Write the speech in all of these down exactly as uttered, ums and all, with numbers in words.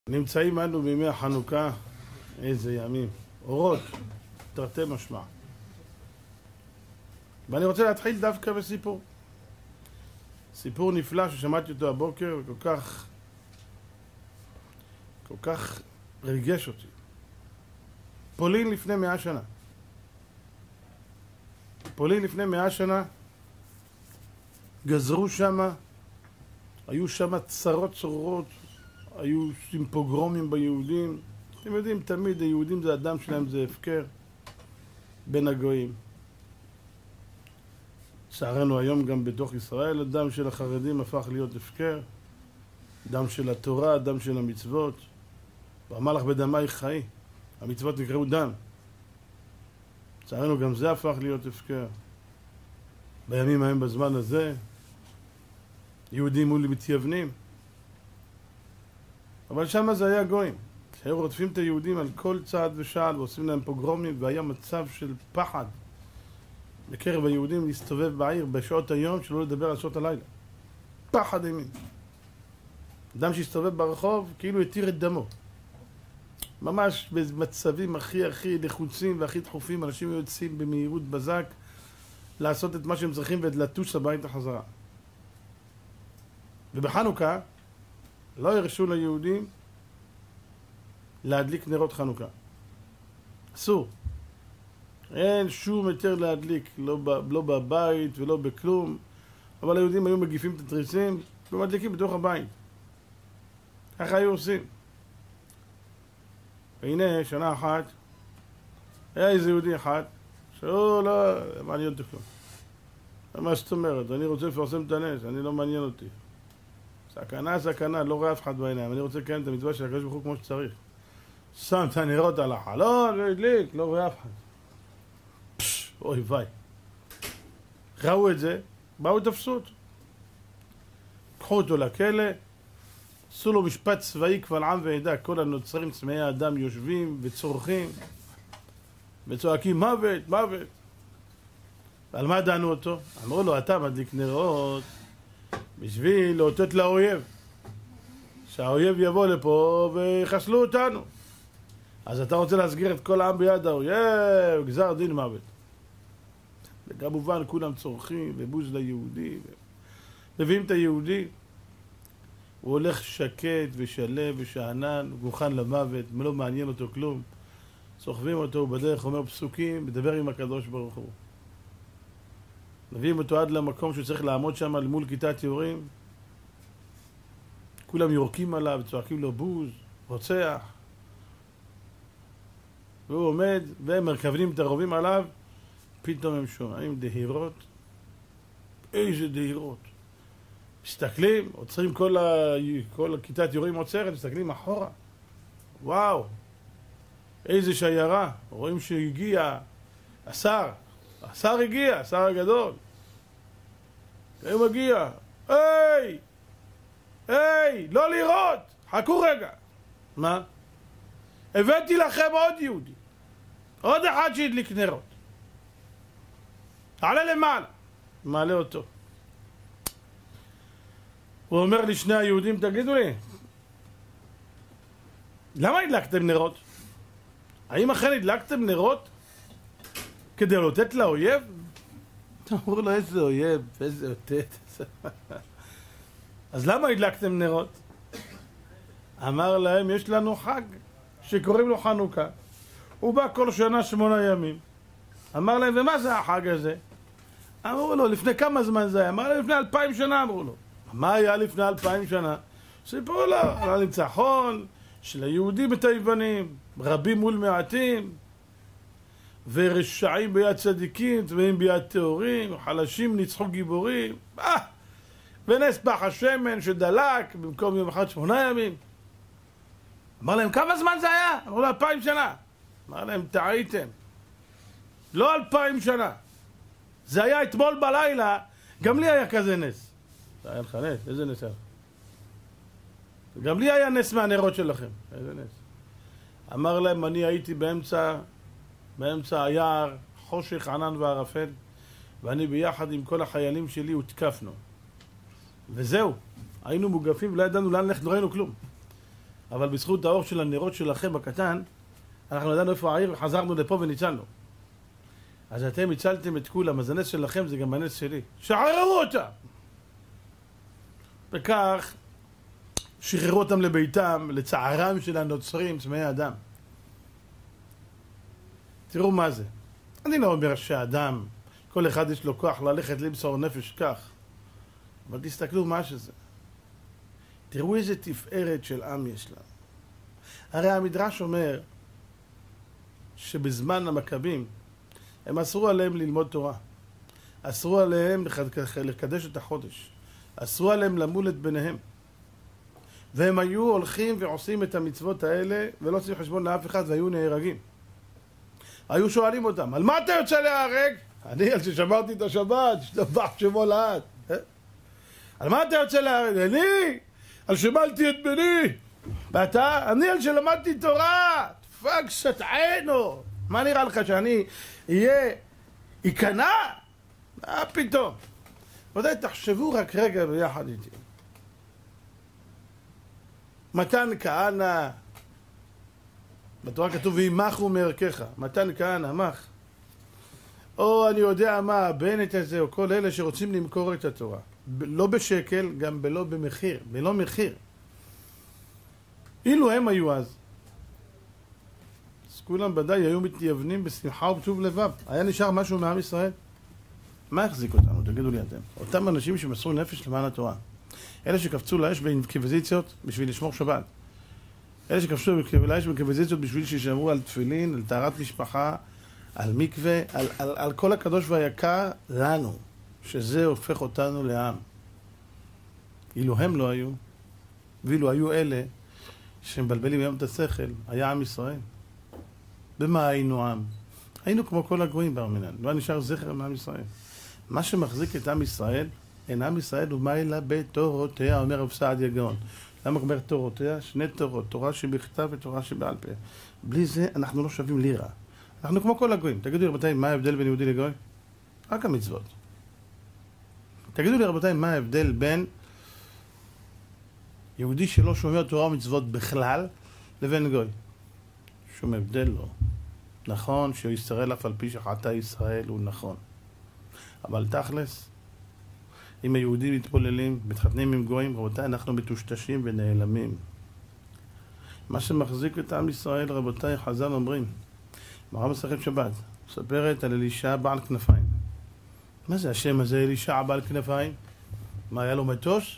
נמצאים אנו בימי החנוכה, איזה ימים, אורות, תרתי משמע. ואני רוצה להתחיל דווקא בסיפור. סיפור נפלא ששמעתי אותו הבוקר וכל כך, כל כך ריגש אותי. פולין לפני מאה שנה. פולין לפני מאה שנה, גזרו שמה, היו שמה צרות צרורות, היו עם פוגרומים ביהודים. אתם יודעים, תמיד היהודים זה הדם שלהם, זה הפקר בין הגויים. צערנו היום גם בתוך ישראל, הדם של החרדים הפך להיות הפקר, דם של התורה, דם של המצוות. ואמר לך בדמי חיי, המצוות נקראו דם. צערנו גם זה הפך להיות הפקר. בימים ההם בזמן הזה, יהודים מול מתייוונים. אבל שם זה היה גויים. שהיו רודפים את היהודים על כל צעד ושעל ועושים להם פוגרומים, והיה מצב של פחד בקרב היהודים להסתובב בעיר בשעות היום, שלא לדבר על שעות הלילה. פחד אימים. אדם שהסתובב ברחוב כאילו התיר את דמו. ממש במצבים הכי הכי לחוצים והכי דחופים, אנשים יוצאים במהירות בזק לעשות את מה שהם צריכים ולטוס הביתה חזרה. ובחנוכה לא הרשו ליהודים להדליק נרות חנוכה. אסור. אין שום היתר להדליק, לא, לא בבית ולא בכלום. אבל היהודים היו מגיפים את התריסים ומדליקים בתוך הבית. ככה היו עושים. והנה, שנה אחת, היה איזה יהודי אחד, שהוא לא מעניין אותי כלום. מה זאת אומרת? אני רוצה לפרסם את הנס, אני לא מעניין אותי. סכנה, סכנה, לא רואה אף אחד בעיניים. אני רוצה לקיים את המצווה של הקדוש ברוך הוא כמו שצריך. שם את הנרות על החלון, והדליק, לא רואה אף אחד. פש, אוי ביי. ראו את זה, באו ותפסו אותו. קחו אותו לכלא, עשו לו משפט צבאי קבל עם ועדה. כל הנוצרים צמאי האדם יושבים וצורכים וצועקים מוות, מוות. ועל מה דנו אותו? אמרו לו, אתה מדליק נרות בשביל לאותת לאויב, שהאויב יבוא לפה ויחסלו אותנו. אז אתה רוצה להסגיר את כל העם ביד האויב, גזר דין מוות. וכמובן כולם צורכים ובוז ליהודי, מביאים את היהודי, הוא הולך שקט ושלב ושענן, מוכן למוות, לא מעניין אותו כלום. סוחבים אותו בדרך, אומר פסוקים, מדבר עם הקדוש ברוך הוא. מביאים אותו עד למקום שצריך לעמוד שם מול כיתת יורים. כולם יורקים עליו, צועקים לו בוז, רוצח. והוא עומד, והם מרכבנים את הרובים עליו, פתאום הם שומעים דהירות. איזה דהירות. מסתכלים, עוצרים כל, ה... כל הכיתת יורים עוצרת, מסתכלים אחורה. וואו, איזה שיירה. רואים שהגיע השר. השר הגיע, השר הגדול. הוא מגיע. היי! היי! לא לראות! חכו רגע. מה? הבאתי לכם עוד יהודי. עוד אחד שהדליק נרות. תעלה למעלה. מעלה אותו. הוא אומר לשני היהודים, תגידו לי, למה הדלקתם נרות? האם אכן הדלקתם נרות כדי לתת לאויב? אמרו לו, איזה אויב, איזה אותת. אז למה הדלקתם נרות? אמר להם, יש לנו חג שקוראים לו חנוכה. הוא בא כל שנה שמונה ימים. אמר להם, ומה זה החג הזה? אמרו לו, לפני כמה זמן זה היה? אמר להם, לפני אלפיים שנה, אמרו לו. מה היה לפני אלפיים שנה? סיפרו לו על הניצחון של היהודים את היוונים, רבים מול מעטים, ורשעים ביד צדיקים, טמאים ביד טהורים, חלשים ניצחו גיבורים, אה! ונס פח השמן שדלק במקום יום אחד שמונה ימים. אמר להם, כמה זמן זה היה? אמרו לו, אלפיים שנה. אמר להם, טעיתם. לא אלפיים שנה. זה היה אתמול בלילה, גם לי היה כזה נס. זה היה לך נס, איזה נס היה? גם לי היה נס מהנרות שלכם, איזה נס. אמר להם, אני הייתי באמצע, באמצע היער, חושך, ענן וערפל, ואני ביחד עם כל החיילים שלי הותקפנו. וזהו, היינו מוגפים ולא ידענו לאן ללכת, לא ראינו כלום. אבל בזכות האור של הנרות שלכם בקטן, אנחנו ידענו איפה העיר, חזרנו לפה וניצלנו. אז אתם הצלתם את כולם, אז הנס שלכם זה גם הנס שלי. שחררו אותם! וכך שחררו אותם לביתם, לצערם של הנוצרים, צמאי אדם. תראו מה זה. אני לא אומר שהאדם, כל אחד יש לו כוח ללכת למסור נפש כך. אבל תסתכלו מה שזה. תראו איזה תפארת של עם יש לנו. הרי המדרש אומר שבזמן המכבים הם אסרו עליהם ללמוד תורה. אסרו עליהם לקדש את החודש. אסרו עליהם למול את ביניהם. והם היו הולכים ועושים את המצוות האלה ולא עושים חשבון לאף אחד והיו נהרגים. היו שואלים אותם, על מה אתה יוצא להרג? אני על ששמרתי את השבת, שתבח שמו לעד. על מה אתה יוצא להרג? אני על שמלתי את בני. ואתה? אני על שלמדתי תורה. דפק סתענו. מה נראה לך שאני אהיה ייכנע? מה פתאום? ודאי תחשבו רק רגע ביחד איתי. מתן כהנא, בתורה כתוב וימחו מערכך, מתן כהנא, מח. או אני יודע מה, הבנט הזה, או כל אלה שרוצים למכור את התורה. לא בשקל, גם בלא במחיר, בלא מחיר. אילו הם היו אז, אז כולם ודאי היו מתייוונים בשמחה ובטוב לבב. היה נשאר משהו מעם ישראל? מה החזיק אותנו? תגידו לי אתם. אותם אנשים שמסרו נפש למען התורה. אלה שקפצו לאש באינקוויזיציות בשביל לשמור שבת. אלה שקפצו לאש באינקוויזיציות בשביל שישמרו על תפילין, על טהרת משפחה, על מקווה, על, על, על כל הקדוש והיקר לנו, שזה הופך אותנו לעם. אילו הם לא היו, ואילו היו אלה שמבלבלים היום את השכל, היה עם ישראל. במה היינו עם? היינו כמו כל הגויים בארמנן, לא נשאר זכר מעם ישראל. מה שמחזיק את עם ישראל, אין עם ישראל ומעלה בתורותיה, אומר רב סעדיה גאון. למה אומר תורותיה? שני תורות, תורה שבכתב ותורה שבעל פה. בלי זה אנחנו לא שווים לירה. אנחנו כמו כל הגויים. תגידו לי רבותיי, מה ההבדל בין יהודי לגוי? רק המצוות. תגידו לי רבותיי, מה ההבדל בין יהודי שלא שומע תורה ומצוות בכלל לבין גוי? שום הבדל לא. נכון שישראל אף על פי שחטא ישראל הוא נכון. אבל תכלס, אם היהודים מתפוללים, מתחתנים עם גויים, רבותיי, אנחנו מטושטשים ונעלמים. מה שמחזיק את עם ישראל, רבותיי, חז"ל אומרים, מראה מסכת שבת, מספרת על אלישע בעל כנפיים. מה זה השם הזה, אלישע בעל כנפיים? מה, היה לו מטוס?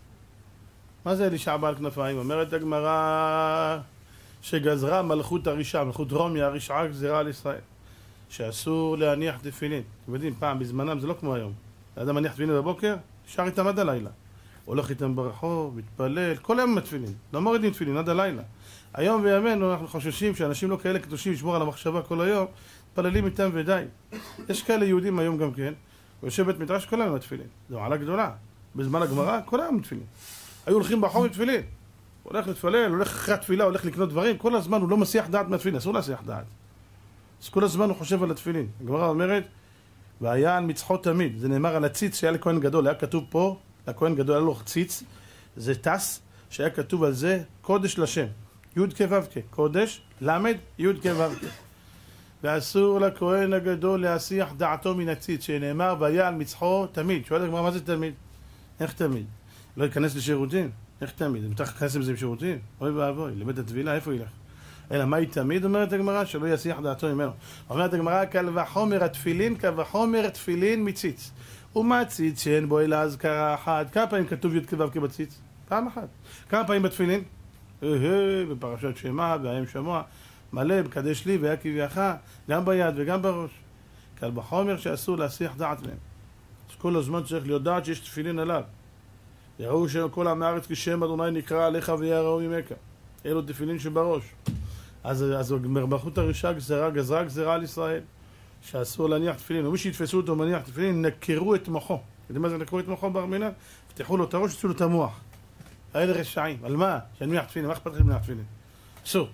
מה זה אלישע בעל כנפיים? אומרת הגמרא שגזרה מלכות הרישה, מלכות רומי הרשעה גזרה על ישראל, שאסור להניח תפילין. אתם יודעים, פעם בזמנם זה לא כמו היום. האדם מניח תפילין בבוקר, שר איתם עד הלילה. הולך איתם ברחוב, מתפלל, כל היום מתפילין. לא מורידים תפילין עד הלילה. היום בימינו אנחנו חוששים שאנשים לא כאלה קדושים לשמור על המחשבה כל היום, מתפללים איתם ודי. יש כאלה יהודים היום גם כן, ויושב בית מדרש כל היום מתפילין. זו מעלה גדולה. בזמן הגמרא כל היום מתפילין. היו הולכים ברחוב מתפילין. הולך להתפלל, הולך אחרי התפילה, הולך לקנות דברים, כל הזמן הוא לא מסיח דעת מהתפילין, אסור להסיח דעת. אז כל הזמן הוא חושב על התפילין. הגמרא אומרת, והיה על מצחו תמיד, זה נאמר על הציץ שהיה לכהן גדול, היה כתוב פה, לכהן גדול היה לו ציץ, זה טס, שהיה כתוב על זה קודש לשם, י' כ' ו' כ', קודש, למד, י' כ' ו' כ'. ואסור לכהן הגדול להסיח דעתו מן הציץ, שנאמר, והיה על מצחו תמיד. שואל הגמרא, מה זה תמיד? איך תמיד? לא ייכנס לשירותים? איך תמיד? אם צריך להיכנס לזה בשירותים? אוי ואבוי, לבית התפילה, איפה ילך? אלא מה היא תמיד אומרת הגמרא? שלא יסיח דעתו ממנו. אומרת הגמרא, קל וחומר התפילין, קל וחומר תפילין מציץ. ומה ציץ שאין בו אלא אזכרה אחת? כמה פעמים כתוב י' כ' ו' כ' בציץ? פעם אחת. כמה פעמים בתפילין? אה, בפרשת שמע, והאם שמוע, מלא, בקדש לי ויקביעך, גם ביד וגם בראש. קל וחומר שאסור להסיח דעת מהם. אז כל הזמן צריך להיות דעת שיש תפילין עליו. יראו שכל עם הארץ כשם אדוני נקרא עליך ויראו ממך. אלו תפילין שבראש. אז, אז מלכות הרישה גזרה, גזרה גזרה על ישראל, שאסור להניח תפילין. ומי שיתפסו אותו מניח תפילין, נקרו את מוחו. יודעים מה זה נקרו את מוחו בארמנן? פתחו לו את הראש, יצאו לו את המוח. האלה רשעים. על מה? שנניח תפילין. מה אכפת לכם להניח תפילין? אסור.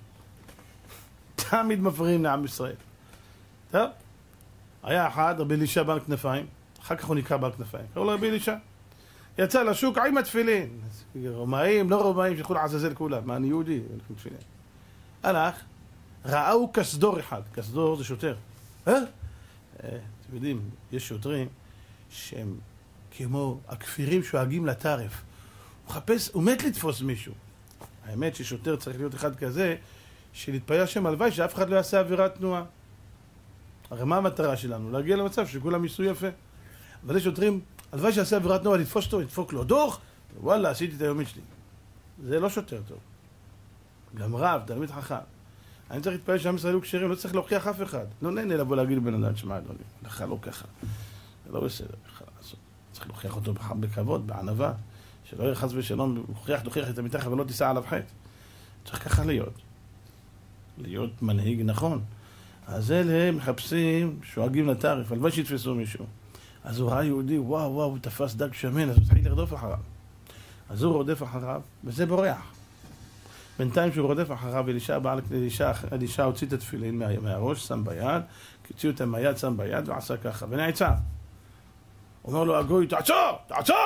תמיד מפריעים לעם ישראל. טוב? היה אחד, רבי אלישע בעל כנפיים, אחר כך הוא נקרא בעל כנפיים. קראו לו רבי אלישע. יצא לשוק עם התפילין. רומאים, לא רומאים, שילכו לעזאזל כולם. מה, אני יהודי? הולכים תפילין. הלך, ראו כסדור אחד. כסדור זה שוטר. אה? אתם יודעים, יש שוטרים שהם כמו הכפירים שואגים לטרף. הוא מחפש, הוא מת לתפוס מישהו. האמת ששוטר צריך להיות אחד כזה, שלהתפלל השם הלוואי שאף אחד לא יעשה עבירת תנועה. הרי מה המטרה שלנו? להגיע למצב שכולם ייסעו יפה. אבל יש שוטרים, הלוואי שיעשה עבירת תנועה, לתפוס אותו, לדפוק לו דוח, וואלה, עשיתי את היומית שלי. זה לא שוטר טוב. גם רב, תלמיד חכם. אני צריך להתפלל שעם ישראל הוא כשרים, לא צריך להוכיח אף אחד. לא נהנה לבוא להגיד לבן אדם, שמע אדוני, לך לא ככה. זה לא בסדר, צריך להוכיח אותו בכבוד, בענווה, שלא יהיה חס ושלום, הוכיח, תוכיח את המתחת ולא תיסע עליו חטא. צריך ככה להיות. להיות מנהיג נכון. אז אלה מחפשים, שואגים לטרף, הלוואי שיתפסו מישהו. אז הוא ראה יהודי, וואו וואו, הוא תפס דג שמן, אז הוא צריך לרדוף אחריו. אז הוא רודף אחריו, וזה בורח. בינתיים שהוא רודף אחריו, אלישע, בעל, אלישע, אלישע הוציא את התפילין מה, מהראש, שם ביד, הוציאו אותם מהיד, שם ביד, ועשה ככה, ונעצר. אומר לו הגוי, תעצור, תעצור!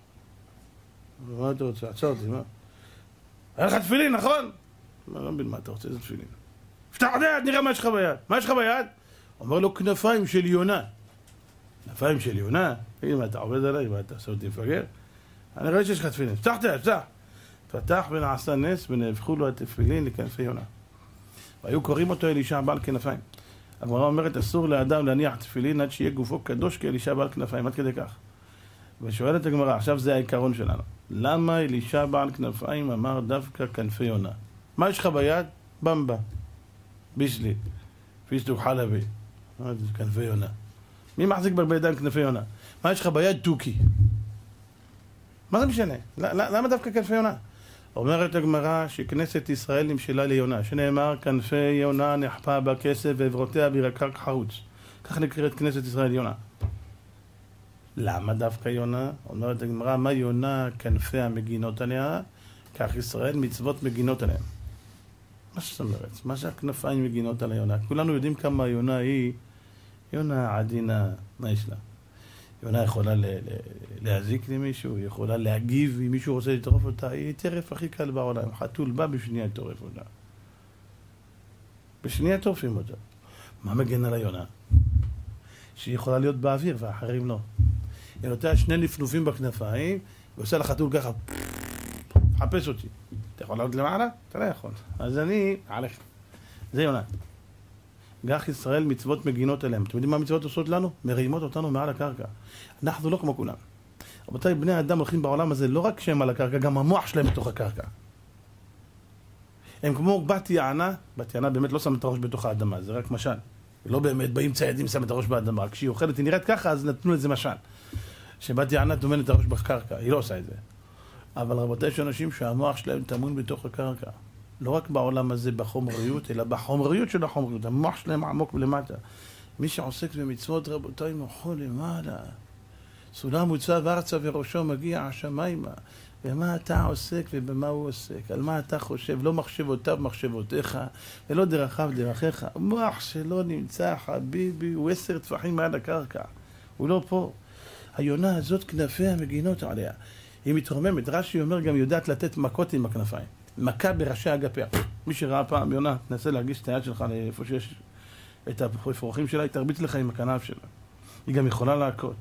מה אתה רוצה? עצור אותי, מה? היה לך תפילין, נכון? לא, לא מבין מה אתה רוצה, איזה תפילין? פתח את היד, נראה מה יש לך ביד. מה יש לך ביד? אומר לו, כנפיים של יונה. כנפיים של יונה? הנה, מה אתה עובד עליי? מה אתה עושה אותי מפגר? אני רואה שיש לך תפילין. פתח את היד, פתח. פתח ונעשה נס ונהפכו לו התפילין לכנפי יונה. והיו קוראים אותו אלישע בעל כנפיים. הגמרא אומרת, אסור לאדם להניח תפילין עד שיהיה גופו קדוש כאלישע בעל כנפיים, עד כדי כך. ושואלת הגמרא, עכשיו זה העיקרון שלנו. למה אלישע בעל כנפיים אמר דווקא כנפי יונה? מה יש לך ביד? במבה. בישלי. פיסטוק חלבי. כנפי יונה. מי מחזיק בידיים כנפי יונה? מה יש לך ביד? תוכי. מה זה משנה? למה דווקא כנפי יונה? אומרת הגמרא שכנסת ישראל נמשלה ליונה, שנאמר כנפי יונה נחפה בכסף ועברותיה בירקרק חרוץ. כך נקראת כנסת ישראל יונה. למה דווקא יונה? אומרת הגמרא, מה יונה כנפיה מגינות עליה? כך ישראל מצוות מגינות עליהם. מה זאת אומרת? מה זה הכנפיים מגינות על היונה? כולנו יודעים כמה היונה היא יונה עדינה. מה יש לה? יונה יכולה ל- ל- להזיק למישהו, היא יכולה להגיב אם מישהו רוצה לטרוף אותה, היא טרף הכי קל בעולם. חתול בא בשנייה טורף אותה. בשנייה טורפים אותה. מה מגן על היונה? שהיא יכולה להיות באוויר ואחרים לא. היא נותנת שני נפנופים בכנפיים, ועושה לחתול ככה, חפש אותי. אתה יכול לעלות למעלה? אתה לא יכול. אז אני, עליך. זה יונה. גח ישראל מצוות מגינות אליהם. אתם יודעים מה מצוות עושות לנו? מרימות אותנו מעל הקרקע. אנחנו לא כמו כולם. רבותיי, בני האדם הולכים בעולם הזה לא רק שהם על הקרקע, גם המוח שלהם בתוך הקרקע. הם כמו בת יענה, בת יענה באמת לא שמה את הראש בתוך האדמה, זה רק משל. לא באמת באים ציידים שמה את הראש באדמה, כשהיא אוכלת, היא נראית ככה, אז נתנו לזה משל. שבת יענה תומנת את הראש בקרקע, היא לא עושה את זה. אבל רבותיי, יש אנשים שהמוח שלהם טמון בתוך הקרקע. לא רק בעולם הזה בחומריות, אלא בחומריות של החומריות. המוח שלהם עמוק למטה. מי שעוסק במצוות, רבותיי, מוחו למעלה. סולם מוצב ארצה וראשו מגיע השמיימה. ומה אתה עוסק ובמה הוא עוסק? על מה אתה חושב? לא מחשבותיו מחשבותיך, ולא דרכיו דרכיך. מוח שלא נמצא, חביבי, הוא עשר טפחים מעל הקרקע. הוא לא פה. היונה הזאת כנפיה מגינות עליה. היא מתרוממת. רש"י אומר גם יודעת לתת מכות עם הכנפיים. מכה בראשי אגפיה. מי שראה פעם יונה, תנסה להרגיש את היד שלך לאיפה שיש את הפרוחים שלה, היא תרביץ לך עם הכנף שלה. היא גם יכולה להכות.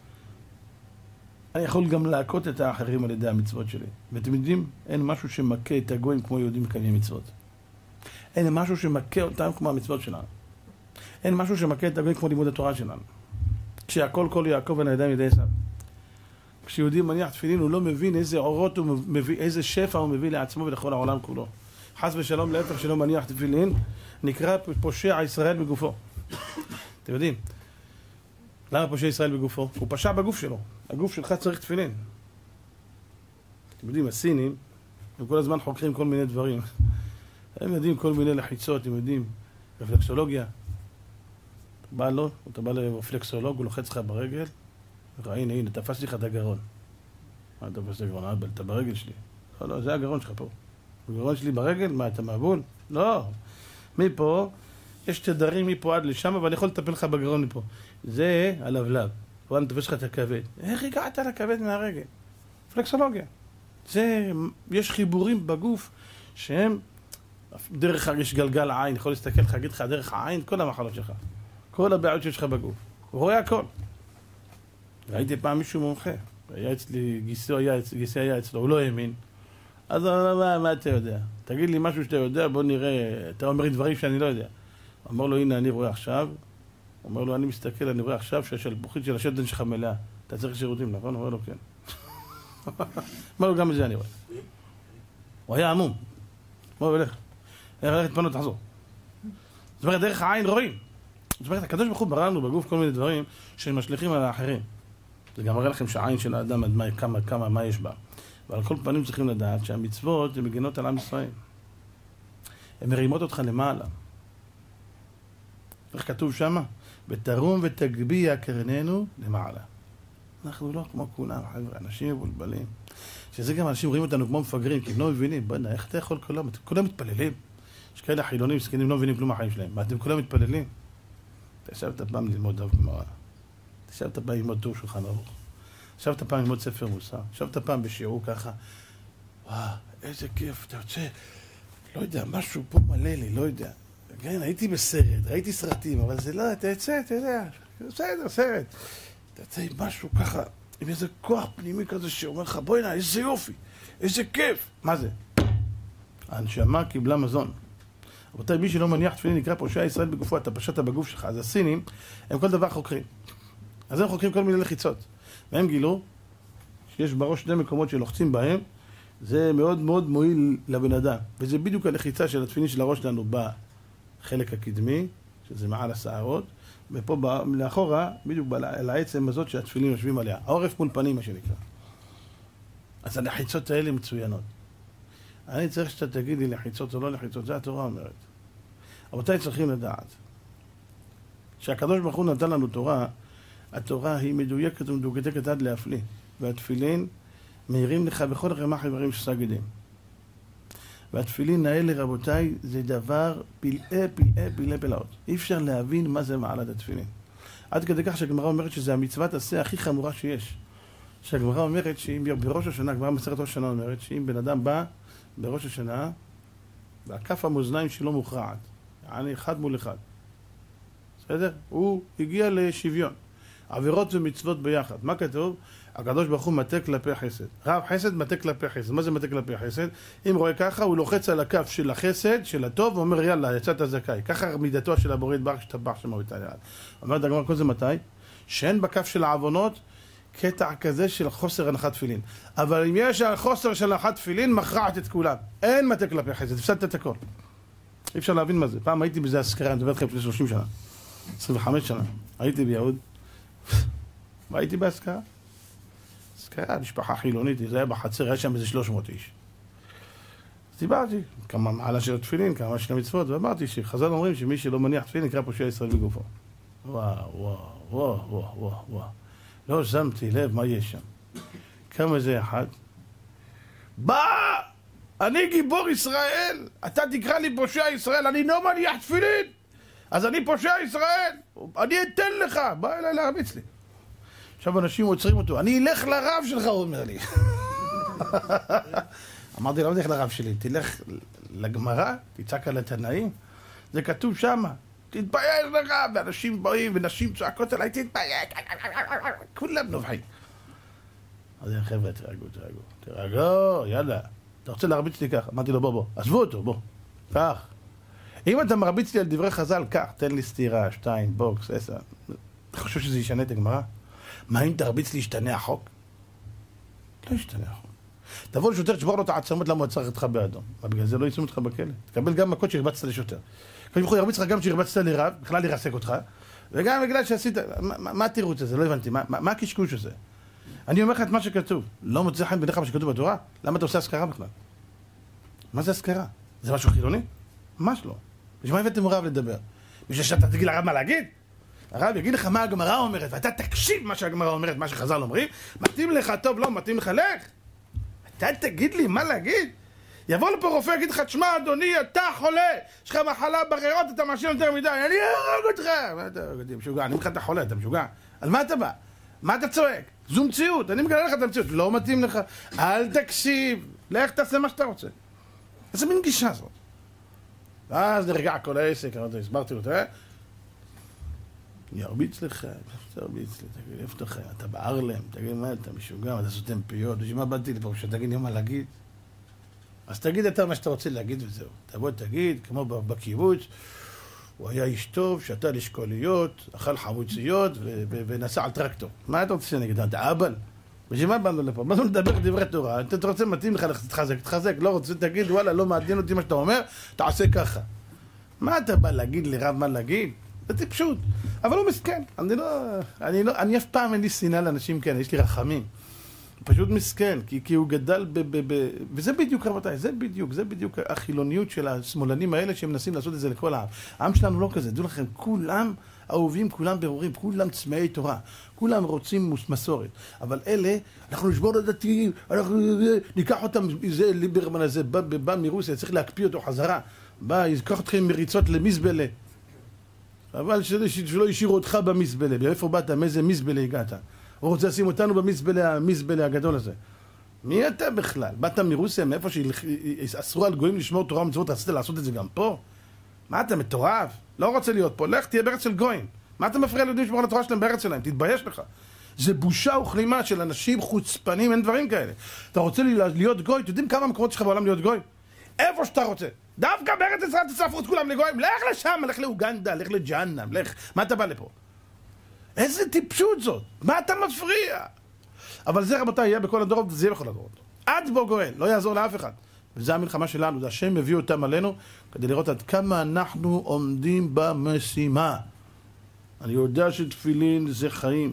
אני יכול גם להכות את האחרים על ידי המצוות שלי. ואתם יודעים, אין משהו שמכה את הגויים כמו יהודים מקיימים מצוות. אין משהו שמכה אותם כמו המצוות שלנו. אין משהו שמכה את הגויים כמו לימוד התורה שלנו. כשהכל כל יעקב על הידיים ידי עשיו. כשיהודי מניח תפילין הוא לא מבין איזה אורות הוא מביא, איזה שפע הוא מביא לעצמו ולכל העולם כולו. חס ושלום להפך שלא מניח תפילין, נקרא פושע ישראל בגופו. אתם יודעים, למה פושע ישראל בגופו? הוא פשע בגוף שלו. הגוף שלך צריך תפילין. אתם יודעים, הסינים, הם כל הזמן חוקרים כל מיני דברים. הם יודעים כל מיני לחיצות, הם יודעים, רפלקסולוגיה. אתה בא לו, אתה בא לרפלקסולוג, הוא לוחץ לך ברגל, הנה, הנה, תפס לך את הגרון. מה תפס את הגרון? אתה ברגל שלי. לא, לא, זה הגרון שלך פה. הגרון שלי ברגל? מה, אתה מעבול? לא. מפה, יש תדרים מפה עד לשם, אבל אני יכול לטפל לך בגרון מפה. זה הלבלב. פה אני תפס לך את הכבד. איך הגעת לכבד מהרגל? רפלקסולוגיה. זה, יש חיבורים בגוף שהם, דרך יש גלגל העין, יכול להסתכל לך, להגיד לך, דרך העין, כל המחלות שלך. כל הבעיות שיש לך בגוף. הוא רואה הכל. ראיתי פעם מישהו מומחה. היה אצלי, גיסי היה, גיסי היה אצלו, הוא לא האמין. אז מה, מה אתה יודע? תגיד לי משהו שאתה יודע, בוא נראה, אתה אומר לי דברים שאני לא יודע. אמר לו, הנה, אני רואה עכשיו. אומר לו, אני מסתכל, אני רואה עכשיו שהשלפוחית של השתן שלך מלאה. אתה צריך שירותים, נכון? הוא אומר לו, כן. אמר לו, גם את זה אני רואה. הוא היה עמום. בוא, הולך. הולך להתפנות, תחזור. זאת אומרת, דרך העין רואים. זאת אומרת, הקדוש ברוך הוא ברא לנו בגוף כל מיני דברים שמשליכים על האחרים. זה גם מראה לכם שהעין של האדם, עד מה, כמה, כמה, מה יש בה. ועל כל פנים צריכים לדעת שהמצוות הן מגינות על עם ישראל. הן מרימות אותך למעלה. איך כתוב שמה? ותרום ותגביה קרננו למעלה. אנחנו לא כמו כולם, חבר'ה, אנשים מבולבלים. שזה גם אנשים רואים אותנו כמו מפגרים, כי הם לא מבינים. בוא'נה, איך אתה יכול כולם? כולם מתפללים. יש כאלה חילונים, סכנים, לא מבינים כלום מהחיים שלהם. מה, אתם כולם מתפללים? אתה ישבת פעם ללמוד דף גמרא. אתה ישבת פעם ללמוד טור שולחן ערוך. ישבת פעם ללמוד ספר מוסר. ישבת פעם בשיעור ככה. וואו, איזה כיף, אתה יוצא, לא יודע, משהו פה מלא לי, לא יודע. כן, הייתי בסרט, ראיתי סרטים, אבל זה לא, אתה יוצא, אתה יודע, בסדר, סרט. אתה יוצא עם משהו ככה, עם איזה כוח פנימי כזה שאומר לך, בואי נה, איזה יופי, איזה כיף. מה זה? הנשמה קיבלה מזון. רבותיי, מי שלא מניח תפילין נקרא פושע ישראל בגופו, אתה פשעת בגוף שלך. אז הסינים, הם כל דבר חוקרים. אז הם חוקרים כל מיני לחיצות. והם גילו שיש בראש שני מקומות שלוחצים בהם, זה מאוד מאוד מועיל לבן אדם. וזה בדיוק הלחיצה של התפילין של הראש שלנו בחלק הקדמי, שזה מעל השערות, ופה לאחורה, בדיוק על העצם הזאת שהתפילין יושבים עליה. העורף מול פנים, מה שנקרא. אז הלחיצות האלה מצוינות. אני צריך שאתה תגיד לי לחיצות או לא לחיצות, זה התורה אומרת. רבותיי צריכים לדעת שהקדוש ברוך הוא נתן לנו תורה, התורה היא מדויקת ומדוקדקת עד להפליא, והתפילין מאירים לך בכל רמ"ח איברים שסגידים. והתפילין האלה, רבותיי, זה דבר פלאי פלאי פלאי פלאות. אי אפשר להבין מה זה מעלת התפילין. עד כדי כך שהגמרא אומרת שזה המצוות עשה הכי חמורה שיש. שהגמרא אומרת שאם בראש השנה, הגמרא מסכת ראש השנה אומרת שאם בן אדם בא בראש השנה, והכף המאזניים שלו מוכרעת, יעני אחד מול אחד. בסדר? הוא הגיע לשוויון. עבירות ומצוות ביחד. מה כתוב? הקדוש ברוך הוא מטה כלפי חסד. רב חסד מטה כלפי חסד. מה זה מטה כלפי חסד? אם רואה ככה, הוא לוחץ על הכף של החסד, של הטוב, ואומר יאללה, יצאת זכאי. ככה מידתו של הבורא יתברך שטבח שם הוא יתעלה. אומרת הגמרא, כל זה מתי? שאין בכף של העוונות קטע כזה של חוסר הנחת תפילין. אבל אם יש חוסר של הנחת תפילין, מכרעת את כולם. אין מטה כלפי חסד, הפסדת את הכל. אי אפשר להבין מה זה. פעם הייתי בזה אזכרה, אני מדבר אתכם לפני שלושים שנה, עשרים וחמש שנה. הייתי ביהוד. והייתי באזכרה. אזכרה, משפחה חילונית, זה היה בחצר, היה שם איזה שלוש מאות איש. אז דיברתי, כמה מעלה של התפילין, כמה של המצוות, ואמרתי שחז"ל אומרים שמי שלא מניח תפילין נקרא פושע ישראל בגופו. וואו, וואו, וואו, וואו, וואו, וואו. לא שמתי לב מה יש שם. כמה זה אחד? בא! אני גיבור ישראל! אתה תקרא לי פושע ישראל, אני לא מניח תפילין! אז אני פושע ישראל! אני אתן לך! בא אליי להרביץ לי. עכשיו אנשים עוצרים אותו, אני אלך לרב שלך, הוא אומר לי. אמרתי, לא תלך לרב שלי, תלך לגמרא, תצעק על התנאים. זה כתוב שם. תתבייש לך, ואנשים באים ונשים צועקות עליי, תתבייש, כולם נובחים. אז חבר'ה, תרגעו, תרגעו, תרגעו, יאללה. אתה רוצה להרביץ לי כך? אמרתי לו, בוא, בוא, עזבו אותו, בוא, כך. אם אתה מרביץ לי על דברי חז"ל, כך, תן לי סתירה, שתיים, בוקס, עשר. אתה חושב שזה ישנה את הגמרא? מה אם תרביץ לי ישתנה החוק? לא ישתנה החוק. תבוא לשוטר, תשבור לו את העצמות, למה הוא צריך אותך באדום? מה, בגלל זה לא ישימו אותך בכלא? תקבל גם מכות שהרבצת לשוטר. קודם כל ירביץ לך גם שהרבצת לרב, בכלל ירסק אותך, וגם בגלל שעשית, מה, מה התירוץ הזה? לא הבנתי, מה, מה, מה הקשקוש הזה? אני אומר לך את מה שכתוב. לא מוצא חן בעיניך מה שכתוב בתורה? למה אתה עושה אזכרה בכלל? מה זה אזכרה? זה משהו חילוני? ממש לא. בשביל מה הבאתם רב לדבר? בשביל שאתה תגיד לרב מה להגיד? הרב יגיד לך מה הגמרא אומרת, ואתה תקשיב מה שהגמרא אומרת, מה שחז"ל אומרים, מתאים לך טוב, לא מתאים לך, לך. אתה תגיד לי מה להגיד? יבוא לפה רופא, יגיד לך, תשמע אדוני, אתה חולה, יש לך מחלה בריאות, אתה משאיר יותר מדי, אני ארוג אותך. מה אתה משוגע? אני אומר לך, אתה חולה, אתה משוגע. על מה אתה בא? מה אתה צועק? זו מציאות, אני מגלה לך את המציאות, לא מתאים לך, אל תקשיב, לך תעשה מה שאתה רוצה. איזה מין גישה זאת. ואז נרגע כל העסק, הסברתי לו, תראה, אני ארביץ לך, אתה ארביץ לי, תגיד, איפה אתה חי? אתה בארלם, תגיד, מה אתה משוגע, אתה סותם פיות, בשביל מה באתי לפה, שתגיד לי מה להגיד? אז תגיד אתה מה שאתה רוצה להגיד וזהו. תבוא תגיד, כמו בקיבוץ, הוא היה איש טוב, שתה לשקוליות, אכל חמוציות ונסע על טרקטור. מה אתה רוצה שנגיד? אתה אבל? בשביל מה באנו לפה? מה זה לדבר דברי תורה? אתה רוצה, מתאים לך, תתחזק, תתחזק, לא רוצה, תגיד, וואלה, לא מעדין אותי מה שאתה אומר, תעשה ככה. מה אתה בא להגיד לרב מה להגיד? זה טיפשות. אבל הוא מסכן. אני לא, אני לא, אני אף פעם אין לי שנאה לאנשים כאלה, יש לי רחמים. פשוט מסכן, כי, כי הוא גדל ב, ב, ב... וזה בדיוק, רבותיי, זה בדיוק, זה בדיוק החילוניות של השמאלנים האלה שמנסים לעשות את זה לכל העם. העם שלנו לא כזה, דעו לכם, כולם אהובים, כולם ברורים, כולם צמאי תורה, כולם רוצים מסורת. אבל אלה, אנחנו נשבור לדתיים, אנחנו ניקח אותם, זה ליברמן הזה, בא, בא מרוסיה, צריך להקפיא אותו חזרה, בא, ייקח אתכם מריצות למזבלה. אבל שלא ישאירו אותך במזבלה, באיפה באת, מאיזה מזבלה הגעת? הוא רוצה לשים אותנו במזבלה, המזבלה הגדול הזה. מי אתה בכלל? באת מרוסיה, מאיפה שאסרו על גויים לשמור תורה ומצוות, רצית לעשות את זה גם פה? מה אתה מטורף? לא רוצה להיות פה, לך תהיה בארץ של גויים. מה אתה מפריע ליהודים לשמור על התורה שלהם בארץ שלהם? תתבייש לך. זה בושה וכלימה של אנשים חוצפנים, אין דברים כאלה. אתה רוצה להיות גוי? אתם יודעים כמה מקומות שלך בעולם להיות גוי? איפה שאתה רוצה. דווקא בארץ ישראל תצטרפו את כולם לגויים. לך לשם, לך לאוגנדה, לך לג'הנם, לך. מה אתה בא לפה? איזה טיפשות זאת? מה אתה מפריע? אבל זה רבותיי יהיה בכל הדורות, זה יהיה בכל הדורות. עד בו גואל, לא יעזור לאף אחד. וזו המלחמה שלנו, זה השם מביא אותם עלינו כדי לראות עד כמה אנחנו עומדים במשימה. אני יודע שתפילין זה חיים.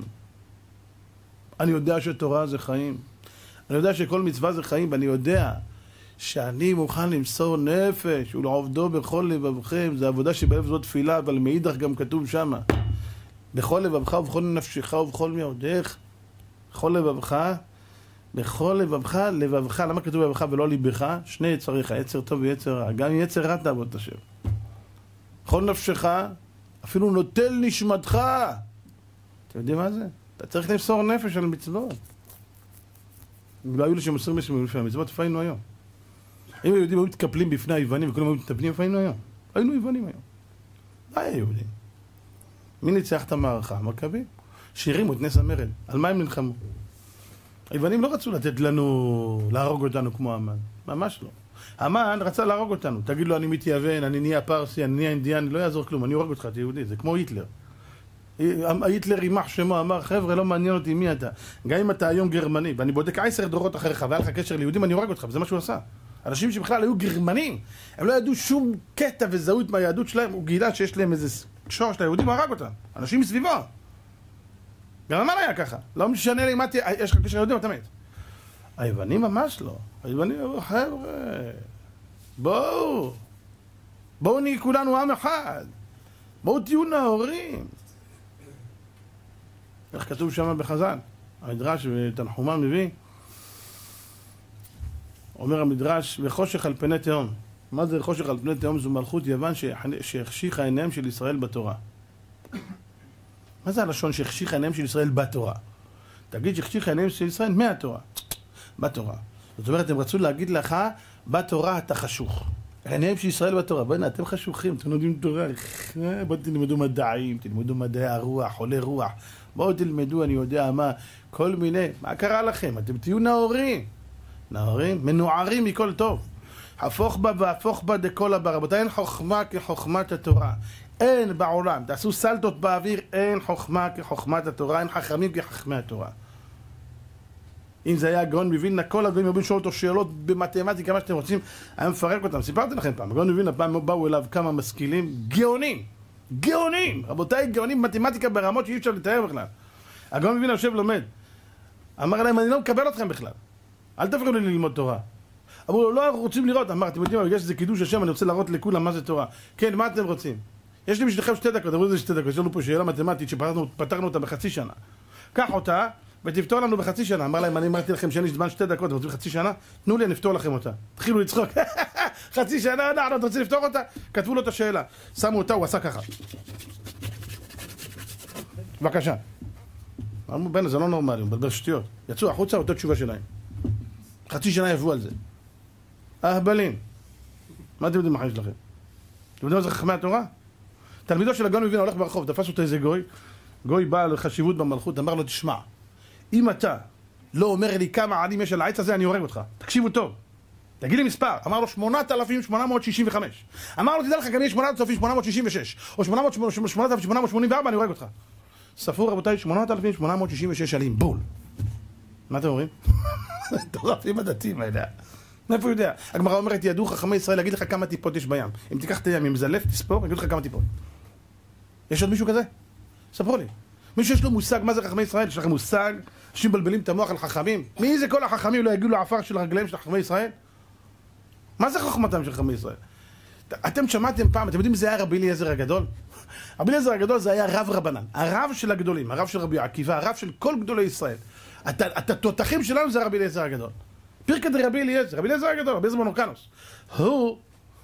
אני יודע שתורה זה חיים. אני יודע שכל מצווה זה חיים, ואני יודע שאני מוכן למסור נפש ולעובדו בכל לבבכם. זה עבודה שבלב זאת תפילה, אבל מאידך גם כתוב שמה. בכל לבבך ובכל נפשך ובכל מאודך, בכל לבבך, בכל לבבך, לבבך, למה כתוב לבבך ולא ליבך? שני יצריך, יצר טוב ויצר רע, גם יצר רע תעבוד את השם. בכל נפשך, אפילו נוטל נשמתך. אתם יודעים מה זה? אתה צריך למסור נפש על מצוות. אם לא היו לי שמוסרים לפני המצוות, איפה היינו היום? אם היהודים היו מתקפלים בפני היוונים וכולם היו מתאבנים, איפה היינו היום? היינו יוונים היום. מה היה יהודים? מי ניצח את המערכה? המכבים. שירימו את נס המרד. על מה הם נלחמו? היוונים לא רצו לתת לנו, להרוג אותנו כמו המן. ממש לא. המן רצה להרוג אותנו. תגיד לו, אני מתייוון, אני נהיה פרסי, אני נהיה אינדיאני, לא יעזור כלום, אני הורג אותך, אתה יהודי. זה כמו היטלר. היטלר יימח שמו, אמר, חבר'ה, לא מעניין אותי מי אתה. גם אם אתה היום גרמני, ואני בודק עשר דורות אחריך, והיה לך קשר ליהודים, אני הורג אותך, וזה מה שהוא עשה. אנשים שבכלל היו גרמנים, הם לא ידעו שום קטע וזהות מהיהדות שלהם, הוא גילה שיש להם איזה שורש ליהודים, הוא הרג אותם. אנשים מסביבו. גם המן היה ככה. לא משנה לי, יש לך קשר ליהודים, אתה מת. היוונים ממש לא. היוונים, חבר'ה, בואו. בואו נהיה כולנו עם אחד. בואו תהיו נאורים. איך כתוב שם בחז"ל? המדרש ותנחומה מביא. אומר המדרש, וחושך על פני תהום. מה זה חושך על פני תהום? זו מלכות יוון שהחשיכה עיניהם של ישראל בתורה. מה זה הלשון שהחשיכה עיניהם של ישראל בתורה? תגיד שהחשיכה עיניהם של ישראל מהתורה. בתורה. זאת אומרת, הם רצו להגיד לך, בתורה אתה חשוך. עיניהם של ישראל בתורה. בואי, אתם חשוכים, אתם לומדים תורה. בואו תלמדו מדעים, תלמדו מדעי הרוח, חולי רוח. בואו תלמדו, אני יודע מה, כל מיני. מה קרה לכם? אתם תהיו נאורים. נאורים? מנוערים מכל טוב. הפוך בה והפוך בה דכל הבא. רבותיי, אין חוכמה כחוכמת התורה. אין בעולם. תעשו סלטות באוויר, אין חוכמה כחוכמת התורה. אין חכמים כחכמי התורה. אם זה היה גאון מווילנה, כל הדברים רבים שואל אותו שאלות במתמטיקה, מה שאתם רוצים, היה מפרק אותם. סיפרתי לכם פעם, גאון מווילנה, פעם באו אליו כמה משכילים, גאונים, גאונים, רבותיי, גאונים במתמטיקה ברמות שאי אפשר לתאר בכלל. הגאון מווילנה יושב לומד. אמר להם, אני לא מקבל אתכם בכלל. אל תפריעו לי ללמוד תורה. אמרו לו, לא, אנחנו רוצים לראות. אמר, אתם יודעים, בגלל שזה קידוש השם, אני רוצה להראות לכולם מה זה תורה. כן, מה אתם רוצים? יש לי בשבילכם שתי דקות, אמרו לי שתי דקות, יש לנו פה שאלה מתמטית שפתרנו אותה בחצי שנה. קח אותה ותפתור לנו בחצי שנה. אמר להם, אני אמרתי לכם שאני זמן שתי דקות, אתם רוצים חצי שנה? תנו לי, אני אפתור לכם אותה. התחילו לצחוק. חצי שנה, אנחנו רוצים לפתור אותה? כתבו לו את השאלה. שמו אותה, הוא עשה ככה. בבקשה. אמרו, בן, זה לא נורמלי, הוא מדבר שטויות. יצאו החוצה, אותה תשובה שלהם. חצי שנה יבואו על זה. אהבלים. מה אתם יודעים מה החיים שלכם? אתם יודעים מה זה חכמי התורה? תלמידו של הגאון מווילנה הולך ברחוב, תפס אותו איזה גוי, גוי בעל חשיבות במלכות, אמר לו, תשמע, אם אתה לא אומר לי כמה עלים יש על העץ הזה, אני הורג אותך. תקשיבו טוב. תגיד לי מספר. אמר לו שמונת אלפים שמונה מאות שישים וחמש. אמר לו, תדע לך, גם יש שמונת אלפים שמונה מאות שישים ושש, או שמונת אלפים שמונה מאות שמונים וארבע, אני הורג אותך. ספרו רבותיי, שמונת אלפים שמונה מאות שישים ושש עלים, בול. מה אתם אומרים? מטורפים הדתיים האלה. מאיפה הוא יודע? הגמרא אומרת, ידעו חכמי ישראל להגיד לך כמה טיפות יש בים. אם תיקח את הים, אם זלף, תספור, יגידו לך כמה טיפות. יש עוד מישהו כזה? ספרו לי. מישהו יש לו מושג מה זה חכמי ישראל? יש לכם מושג? אנשים מבלבלים את המוח על חכמים? מי זה כל החכמים לא יגידו לעפר של רגליהם של חכמי ישראל? מה זה חוכמתם של חכמי ישראל? אתם שמעתם פעם, אתם יודעים מי זה היה רבי אליעזר הגדול? רבי אליעזר הגדול זה היה רב רבנן, הרב של הגדולים, הרב של רבי עקיבא, הרב של כל גדולי ישראל. התותחים שלנו זה רבי אליעזר הגדול. פירקא דרבי אליעזר, רבי אליעזר הגדול, רבי אליעזר בן הורקנוס. הוא,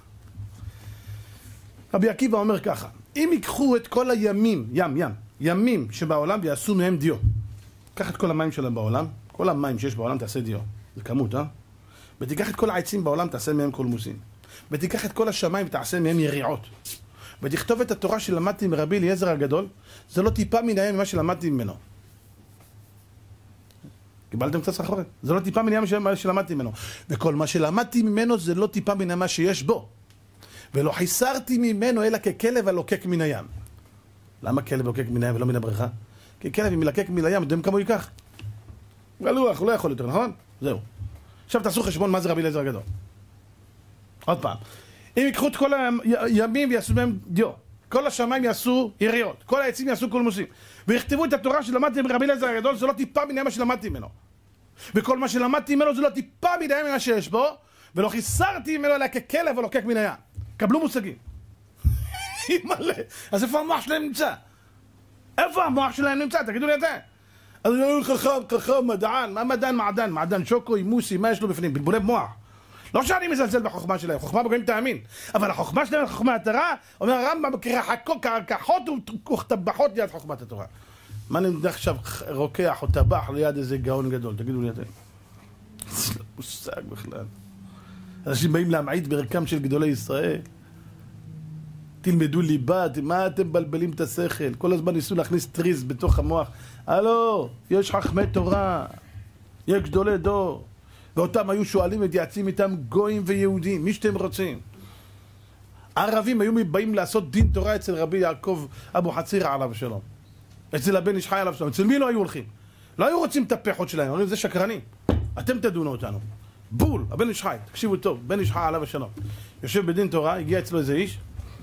רבי עקיבא אומר ככה, אם ייקחו את כל הימים, ים, ים, ימים שבעולם ויעשו מהם דיו. קח את כל המים שלהם בעולם, כל המים שיש בעולם תעשה דיו. זה כמות, אה? ותיקח את כל העצים בעולם, תעשה מהם קולמוסים. ותיקח את כל השמיים, תעשה מהם יריעות. ותכתוב את התורה שלמדתי מרבי אליעזר הגדול, זה לא טיפה מן הים ממה שלמדתי ממנו. קיבלתם קצת סחרחורת? זה לא טיפה מן הים ממה שלמדתי ממנו. וכל מה שלמדתי ממנו זה לא טיפה מן מה שיש בו. ולא חיסרתי ממנו אלא ככלב הלוקק מן הים. למה כלב לוקק מן הים ולא מן הבריכה? כי כלב אם ילקק מן הים, אתם כמה הוא ייקח? גלוח, הוא לא יכול יותר, נכון? זהו. עכשיו תעשו חשבון מה זה רבי אליעזר הגדול. עוד פעם. אם ייקחו את כל הימים ויעשו מהם דיו, כל השמיים יעשו יריות, כל העצים יעשו קולמוסים, ויכתבו את התורה שלמדתי מרבי אליעזר הגדול, זה לא טיפה מן מה שלמדתי ממנו. וכל מה שלמדתי ממנו זה לא טיפה מן מה שיש בו, ולא חיסרתי ממנו אלא ככלב הלוקק מן הים. קבלו מושגים. מלא. אז איפה המוח שלהם נמצא? איפה המוח שלהם נמצא? תגידו לי אתם. אז אני אומר חכם, חכם, מדען. מה מדען, מעדן? מעדן שוקו, מוסי, מה יש לו בפנים? בלבולי מוח. לא שאני מזלזל בחוכמה שלהם, חוכמה בגויים תאמין. אבל החוכמה שלהם, חוכמה התורה, אומר הרמב"ם, כרחחות וכתבחות ליד חוכמת התורה. מה נמדה עכשיו רוקח או טבח ליד איזה גאון גדול? תגידו לי אתם. זה לא מושג בכלל. אנשים באים להמעיט בערכם של גדולי ישראל. תלמדו ליבה, מה אתם בלבלים את השכל? כל הזמן ניסו להכניס טריז בתוך המוח. הלו, יש חכמי תורה, יש גדולי דור. ואותם היו שואלים מתייעצים איתם גויים ויהודים, מי שאתם רוצים. הערבים היו באים לעשות דין תורה אצל רבי יעקב אבו חצירא עליו שלום. אצל הבן איש חי עליו שלום. אצל מי לא היו הולכים? לא היו רוצים את הפחות שלהם, אומרים זה שקרנים. אתם תדונו אותנו. בול, הבן איש חי, תקשיבו טוב, בן איש חי עליו השלום. יושב בדין תורה, הגיע אצלו איזה איש.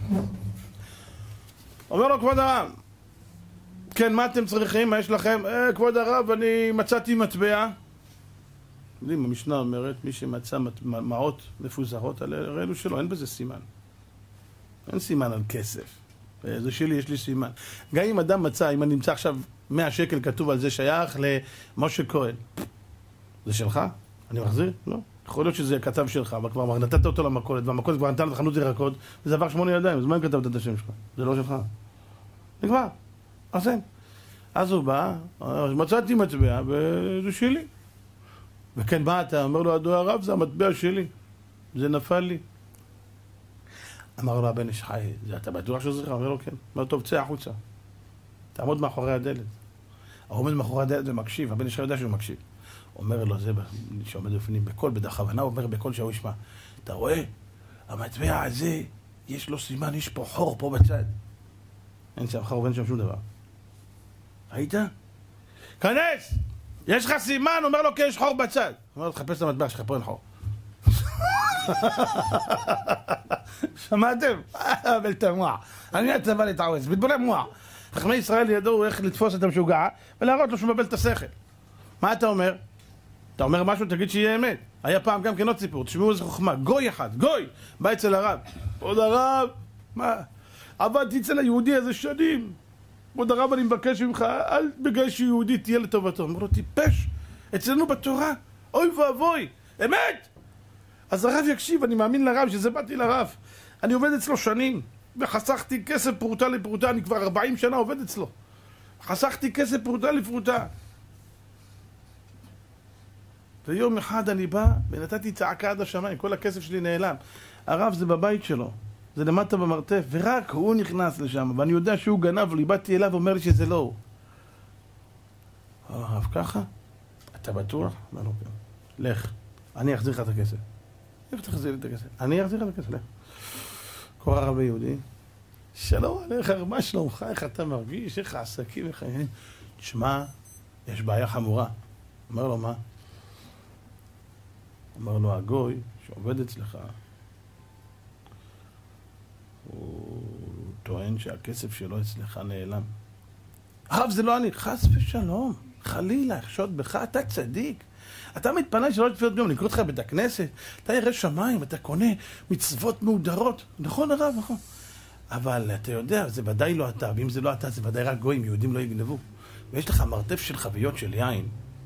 אומר לו, כבוד הרב, כן, מה אתם צריכים? מה יש לכם? אה, כבוד הרב, אני מצאתי מטבע. יודעים, המשנה אומרת, מי שמצא מעות מפוזרות, הרי אלו שלו, אין בזה סימן. אין סימן על כסף. זה שלי, יש לי סימן. גם אם אדם מצא, אם אני נמצא עכשיו מאה שקל כתוב על זה שייך למשה כהן. זה שלך? אני מחזיר? לא. יכול להיות שזה כתב שלך, אבל כבר נתת אותו למכולת, והמכולת כבר נתן לחנות ירקות, וזה עבר שמונה ידיים, אז מה אם כתבת את השם שלך? זה לא שלך. נגמר. אז אין. אז הוא בא, מצאתי מטבע, וזה שלי. וכן, מה אתה? אומר לו, אדוני הרב, זה המטבע שלי. זה נפל לי. אמר לו, הבן איש חי, זה אתה בטוח שזה לך? אומר לו, כן. אומר, טוב, צא החוצה. תעמוד מאחורי הדלת. הוא עומד מאחורי הדלת ומקשיב, הבן איש חי יודע שהוא מקשיב. אומר לו, זה שעומד בפנים, בקול, בכוונה, הוא אומר בקול שהוא ישמע. אתה רואה? המטבע הזה, יש לו סימן, יש פה חור פה בצד. אין שם חור ואין שם שום דבר. ראית? כנס! יש לך סימן? אומר לו, כן, יש חור בצד. אומר לו, תחפש את המטבע שלך, פה אין חור. שמעתם? אבל את המוח. אני הצבא להתעווץ, מתבולי מוח. חכמי ישראל ידעו איך לתפוס את המשוגע ולהראות לו שהוא מבלבל את השכל. מה אתה אומר? אתה אומר משהו, תגיד שיהיה אמת. היה פעם גם כן עוד סיפור, תשמעו איזה חוכמה. גוי אחד, גוי, בא אצל הרב. עוד הרב, מה? עבדתי אצל היהודי איזה שנים. עוד הרב, אני מבקש ממך, אל בגלל שיהודי תהיה לטובתו. אמר לו, טיפש, אצלנו בתורה, אוי ואבוי, אמת! אז הרב יקשיב, אני מאמין לרב, שזה באתי לרב. אני עובד אצלו שנים, וחסכתי כסף פרוטה לפרוטה, אני כבר ארבעים שנה עובד אצלו. חסכתי כסף פרוטה לפרוטה. ויום אחד אני בא ונתתי צעקה עד השמיים, כל הכסף שלי נעלם. הרב זה בבית שלו, זה למטה במרתף, ורק הוא נכנס לשם, ואני יודע שהוא גנב לי, באתי אליו ואומר לי שזה לא הוא. הרב ככה? אתה בטוח? לא, לא, לך, אני אחזיר לך את הכסף. איך תחזיר לי את הכסף? אני אחזיר לך את הכסף, לך. קורא הרב יהודי, שלום עליך, מה שלומך, איך אתה מרגיש, איך העסקים, איך העניינים? תשמע, יש בעיה חמורה. אומר לו, מה? אומר לו, הגוי שעובד אצלך, הוא טוען שהכסף שלו אצלך נעלם. הרב, זה לא אני, חס ושלום, חלילה, אחשוד בך, אתה צדיק. אתה מתפנה שלא תפילות ביום, נקרא אותך בית הכנסת, אתה ירא שמיים, אתה קונה מצוות מהודרות. נכון הרב, נכון. אבל אתה יודע, זה ודאי לא אתה, ואם זה לא אתה, זה ודאי רק גויים, יהודים לא יגנבו. ויש לך מרתף של חביות של יין,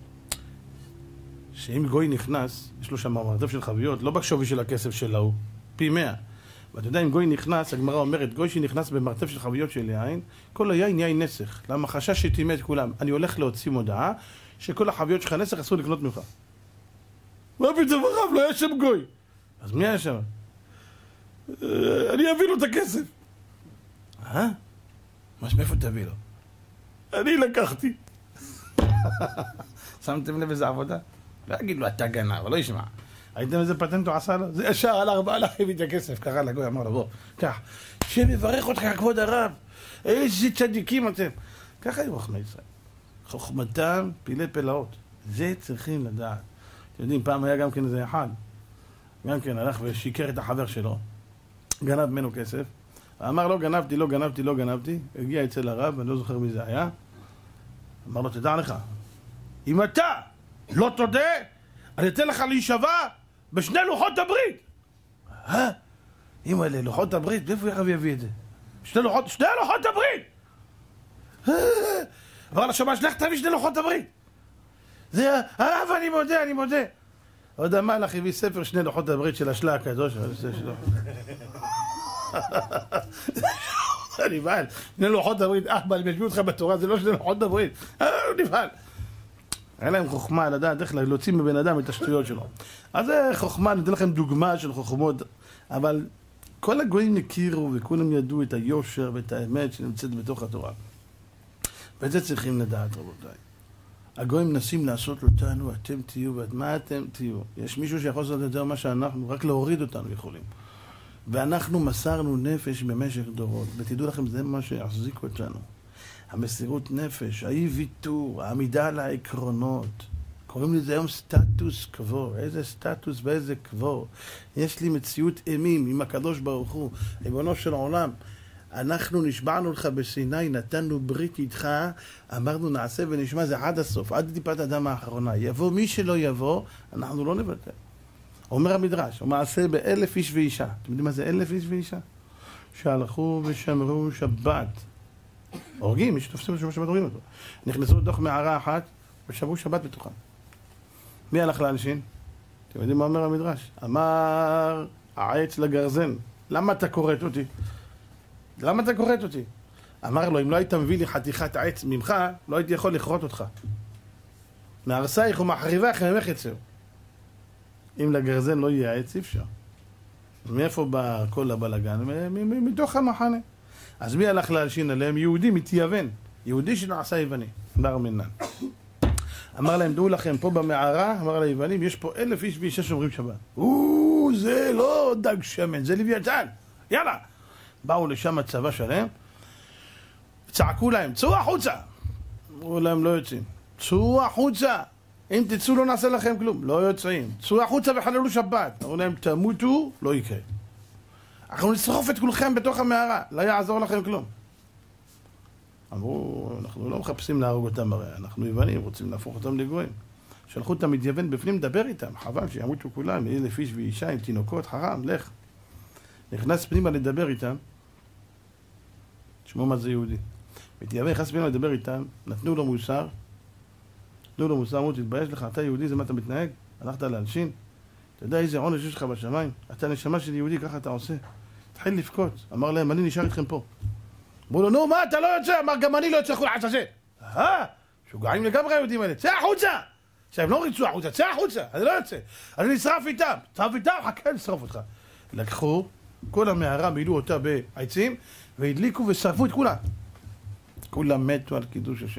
שאם גוי נכנס, יש לו שם מרתף של חביות, לא בשווי של הכסף שלו, פי מאה. ואתה יודע, אם גוי נכנס, הגמרא אומרת, גוי שנכנס במרתף של חביות של יין, כל היין יין נסך. למה חשש שתימא את כולם? אני הולך להוציא מודעה, שכל החביות שלך נסך אסור לקנות ממך. מה פתאום הרב? לא היה שם גוי. אז מי היה שם? אני אביא לו את הכסף. אה? מה מאיפה תביא לו? אני לקחתי. שמתם לב איזה עבודה? לא אגיד לו, אתה גנב, אבל לא ישמע. הייתם איזה פטנט הוא עשה לו? זה ישר על ארבעה לכם את הכסף. קרא לגוי, אמר לו, בוא, קח. שמברך אותך כבוד הרב. איזה צדיקים אתם. ככה היו חכמי ישראל. חוכמתם פילי פלאות. זה צריכים לדעת. אתם יודעים, פעם היה גם כן איזה אחד. גם כן הלך ושיקר את החבר שלו. גנב ממנו כסף. אמר לא גנבתי, לא גנבתי, לא גנבתי. הגיע אצל הרב, אני לא זוכר מי זה היה. אמר לו, תדע לך, אם אתה לא תודה, אני אתן לך להישבע בשני לוחות הברית. אה? אם אלה לוחות הברית, איפה הרב יביא את זה? שני לוחות, שני לוחות הברית! אמר לשמש, לך תביא שני לוחות הברית. זה, הרב, אני מודה, אני מודה. עוד המלך הביא ספר שני לוחות הברית של השלה הקדוש. אני נבהל. שני לוחות הברית, אח, אני משביע אותך בתורה, זה לא שני לוחות הברית. הוא נבהל. היה להם חוכמה לדעת איך להוציא מבן אדם את השטויות שלו. אז זה חוכמה, אני אתן לכם דוגמה של חוכמות, אבל כל הגויים הכירו וכולם ידעו את היושר ואת האמת שנמצאת בתוך התורה. ואת זה צריכים לדעת, רבותיי. הגויים מנסים לעשות אותנו, אתם תהיו, ואת מה אתם תהיו? יש מישהו שיכול לעשות יותר מה שאנחנו, רק להוריד אותנו יכולים. ואנחנו מסרנו נפש במשך דורות, ותדעו לכם, זה מה שיחזיק אותנו. המסירות נפש, האי ויתור, העמידה על העקרונות. קוראים לזה היום סטטוס קוו. איזה סטטוס ואיזה קוו. יש לי מציאות אימים עם הקדוש ברוך הוא, ריבונו של עולם. אנחנו נשבענו לך בסיני, נתנו ברית איתך, אמרנו נעשה ונשמע, זה עד הסוף, עד טיפת הדם האחרונה. יבוא מי שלא יבוא, אנחנו לא נוותר. אומר המדרש, הוא מעשה באלף איש ואישה. אתם יודעים מה זה אלף איש ואישה? שהלכו ושמרו שבת. הורגים, מי שתופסים לשמור שבת הורגים אותו. נכנסו לתוך מערה אחת ושמרו שבת בתוכה. מי הלך לאנשים? אתם יודעים מה אומר המדרש? אמר העץ לגרזן, למה אתה כורת אותי? למה אתה כורת אותי? אמר לו, אם לא היית מביא לי חתיכת עץ ממך, לא הייתי יכול לכרות אותך. מהרסייך ומחריבך ממך יצאו. אם לגרזן לא יהיה עץ, אי אפשר. מאיפה בא כל הבלגן? מתוך המחנה. אז מי הלך להלשין עליהם? יהודי מתייוון. יהודי שנעשה יווני. בר מינן. אמר להם, דעו לכם, פה במערה, אמר ליוונים, יש פה אלף איש ואישה שומרים שבת. או, זה לא דג שמן, זה לוויתן. יאללה. באו לשם הצבא שלהם, צעקו להם, צאו החוצה. אמרו להם, לא יוצאים. צאו החוצה. אם תצאו לא נעשה לכם כלום. לא יוצאים. צאו החוצה וחללו שבת. אמרו להם, תמותו, לא יקרה. אנחנו נסחוף את כולכם בתוך המערה, לא יעזור לכם כלום. אמרו, אנחנו לא מחפשים להרוג אותם הרי, אנחנו יוונים, רוצים להפוך אותם לגויים. שלחו אותם מתייוון בפנים, דבר איתם, חבל שימותו כולם, אלף איש ואישה עם תינוקות, חרם, לך. נכנס פנימה לדבר איתם, תשמעו מה זה יהודי. מתייוון נכנס פנימה לדבר איתם, נתנו לו מוסר, נתנו לו מוסר, אמרו, תתבייש לך, אתה יהודי, זה מה אתה מתנהג? הלכת להלשין? אתה יודע איזה עונש יש לך בשמיים? אתה נשמה של יהודי, ככה אתה עושה. תתחיל לבכות. אמר להם, אני נשאר איתכם פה. אמרו לו, נו, מה, אתה לא יוצא? אמר, גם אני לא יוצא חול עששה. אה, שוגעים לגמרי היהודים האלה, צא החוצה! עכשיו, לא ריצו החוצה, צא החוצה, אני לא יוצא, אני נשרף איתם, נשרף איתם, חכה, נשרף אותך. לקחו, כל המערה מילאו אותה בעצים, והדליקו ושרפו את כולם. כולם מתו על קידוש השם.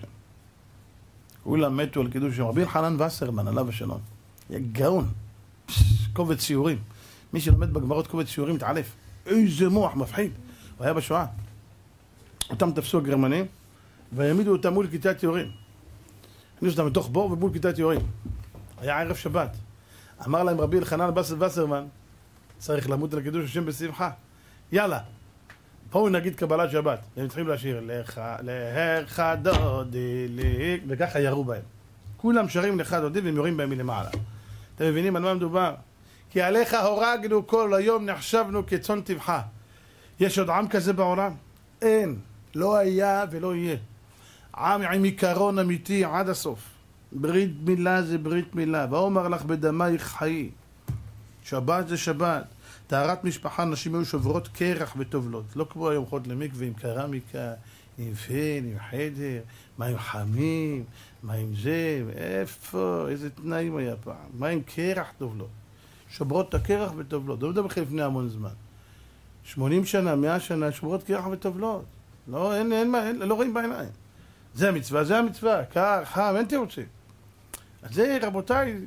כולם מתו על קידוש השם. רבי אלחנן וסרמן, עליו השלום. היה גאון. קובץ ציורים. מי שלומד בגמרות קובץ ציורים מתעלף. איזה מוח מפחיד. הוא היה בשואה. אותם תפסו הגרמנים, והעמידו אותם מול כיתת ציורים. הכניסו אותם בתוך בור ומול כיתת ציורים. היה ערב שבת. אמר להם רבי אלחנן וסרמן, צריך למות על קידוש השם בשמחה. יאללה. בואו נגיד קבלת שבת, והם צריכים לשיר לך, לך דודי לי, וככה ירו בהם. כולם שרים לך דודי והם יורים בהם מלמעלה. אתם מבינים על מה מדובר? כי עליך הורגנו כל היום, נחשבנו כצאן טבחה. יש עוד עם כזה בעולם? אין. לא היה ולא יהיה. עם עם עיקרון אמיתי עד הסוף. ברית מילה זה ברית מילה. ואומר לך בדמייך חיי. שבת זה שבת. טהרת משפחה, נשים היו שוברות קרח וטובלות. לא כמו היום הולכות למקווה עם קרמיקה, עם פן, עם חדר, מים חמים, מים זה, איפה, איזה תנאים היה פעם. מים קרח טובלות. שוברות את הקרח וטובלות. לא מדבר לפני המון זמן. שמונים שנה, מאה שנה, שוברות קרח וטובלות. לא, אין, אין, אין, לא רואים בעיניים. זה המצווה, זה המצווה. קר, חם, אין תירוצים. אז זה, רבותיי,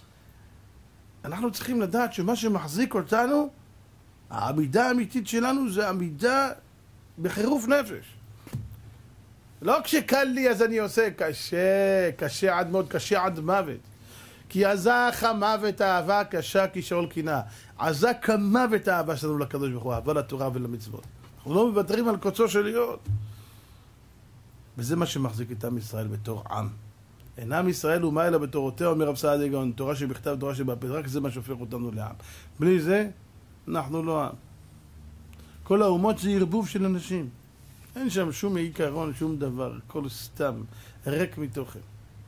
אנחנו צריכים לדעת שמה שמחזיק אותנו, העמידה האמיתית שלנו זה עמידה בחירוף נפש. לא כשקל לי אז אני עושה, קשה, קשה עד מאוד, קשה עד מוות. כי עזך המוות האהבה קשה כשאול קינה. עזק המוות האהבה שלנו לקדוש ברוך הוא, אהבה לתורה ולמצוות. אנחנו לא מוותרים על קוצו של להיות. וזה מה שמחזיק את עם ישראל בתור עם. אין עם ישראל ומה אלא בתורותיה, אומר רב סעדיה גאון, תורה שבכתב, תורה שבעל פה, רק זה מה שהופך אותנו לעם. בלי זה, אנחנו לא עם. כל האומות זה ערבוב של אנשים. אין שם שום עיקרון, שום דבר, הכל סתם, ריק מתוכן.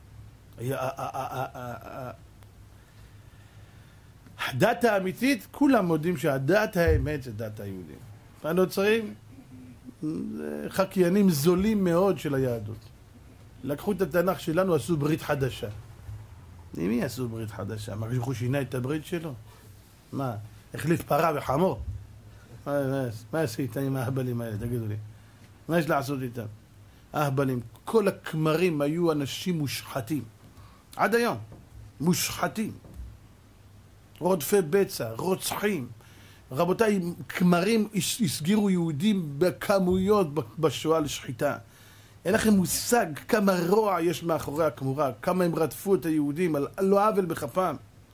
הדת האמיתית, כולם מודים שהדת האמת זה דת היהודים. הנוצרים, חקיינים זולים מאוד של היהדות. לקחו את התנ"ך שלנו, עשו ברית חדשה. עם מי עשו ברית חדשה? מה, כשהוא שינה את הברית שלו? מה, החליף פרה וחמור? מה, מה, מה עשית עם האהבלים האלה? תגידו לי. מה יש לעשות איתם? האהבלים, כל הכמרים היו אנשים מושחתים. עד היום. מושחתים. רודפי בצע, רוצחים. רבותיי, כמרים הסגירו יהודים בכמויות בשואה לשחיטה. אין לכם מושג כמה רוע יש מאחורי הכמורה, כמה הם רדפו את היהודים על לא עוול בכפם.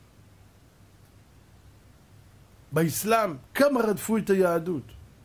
באסלאם, כמה רדפו את היהדות.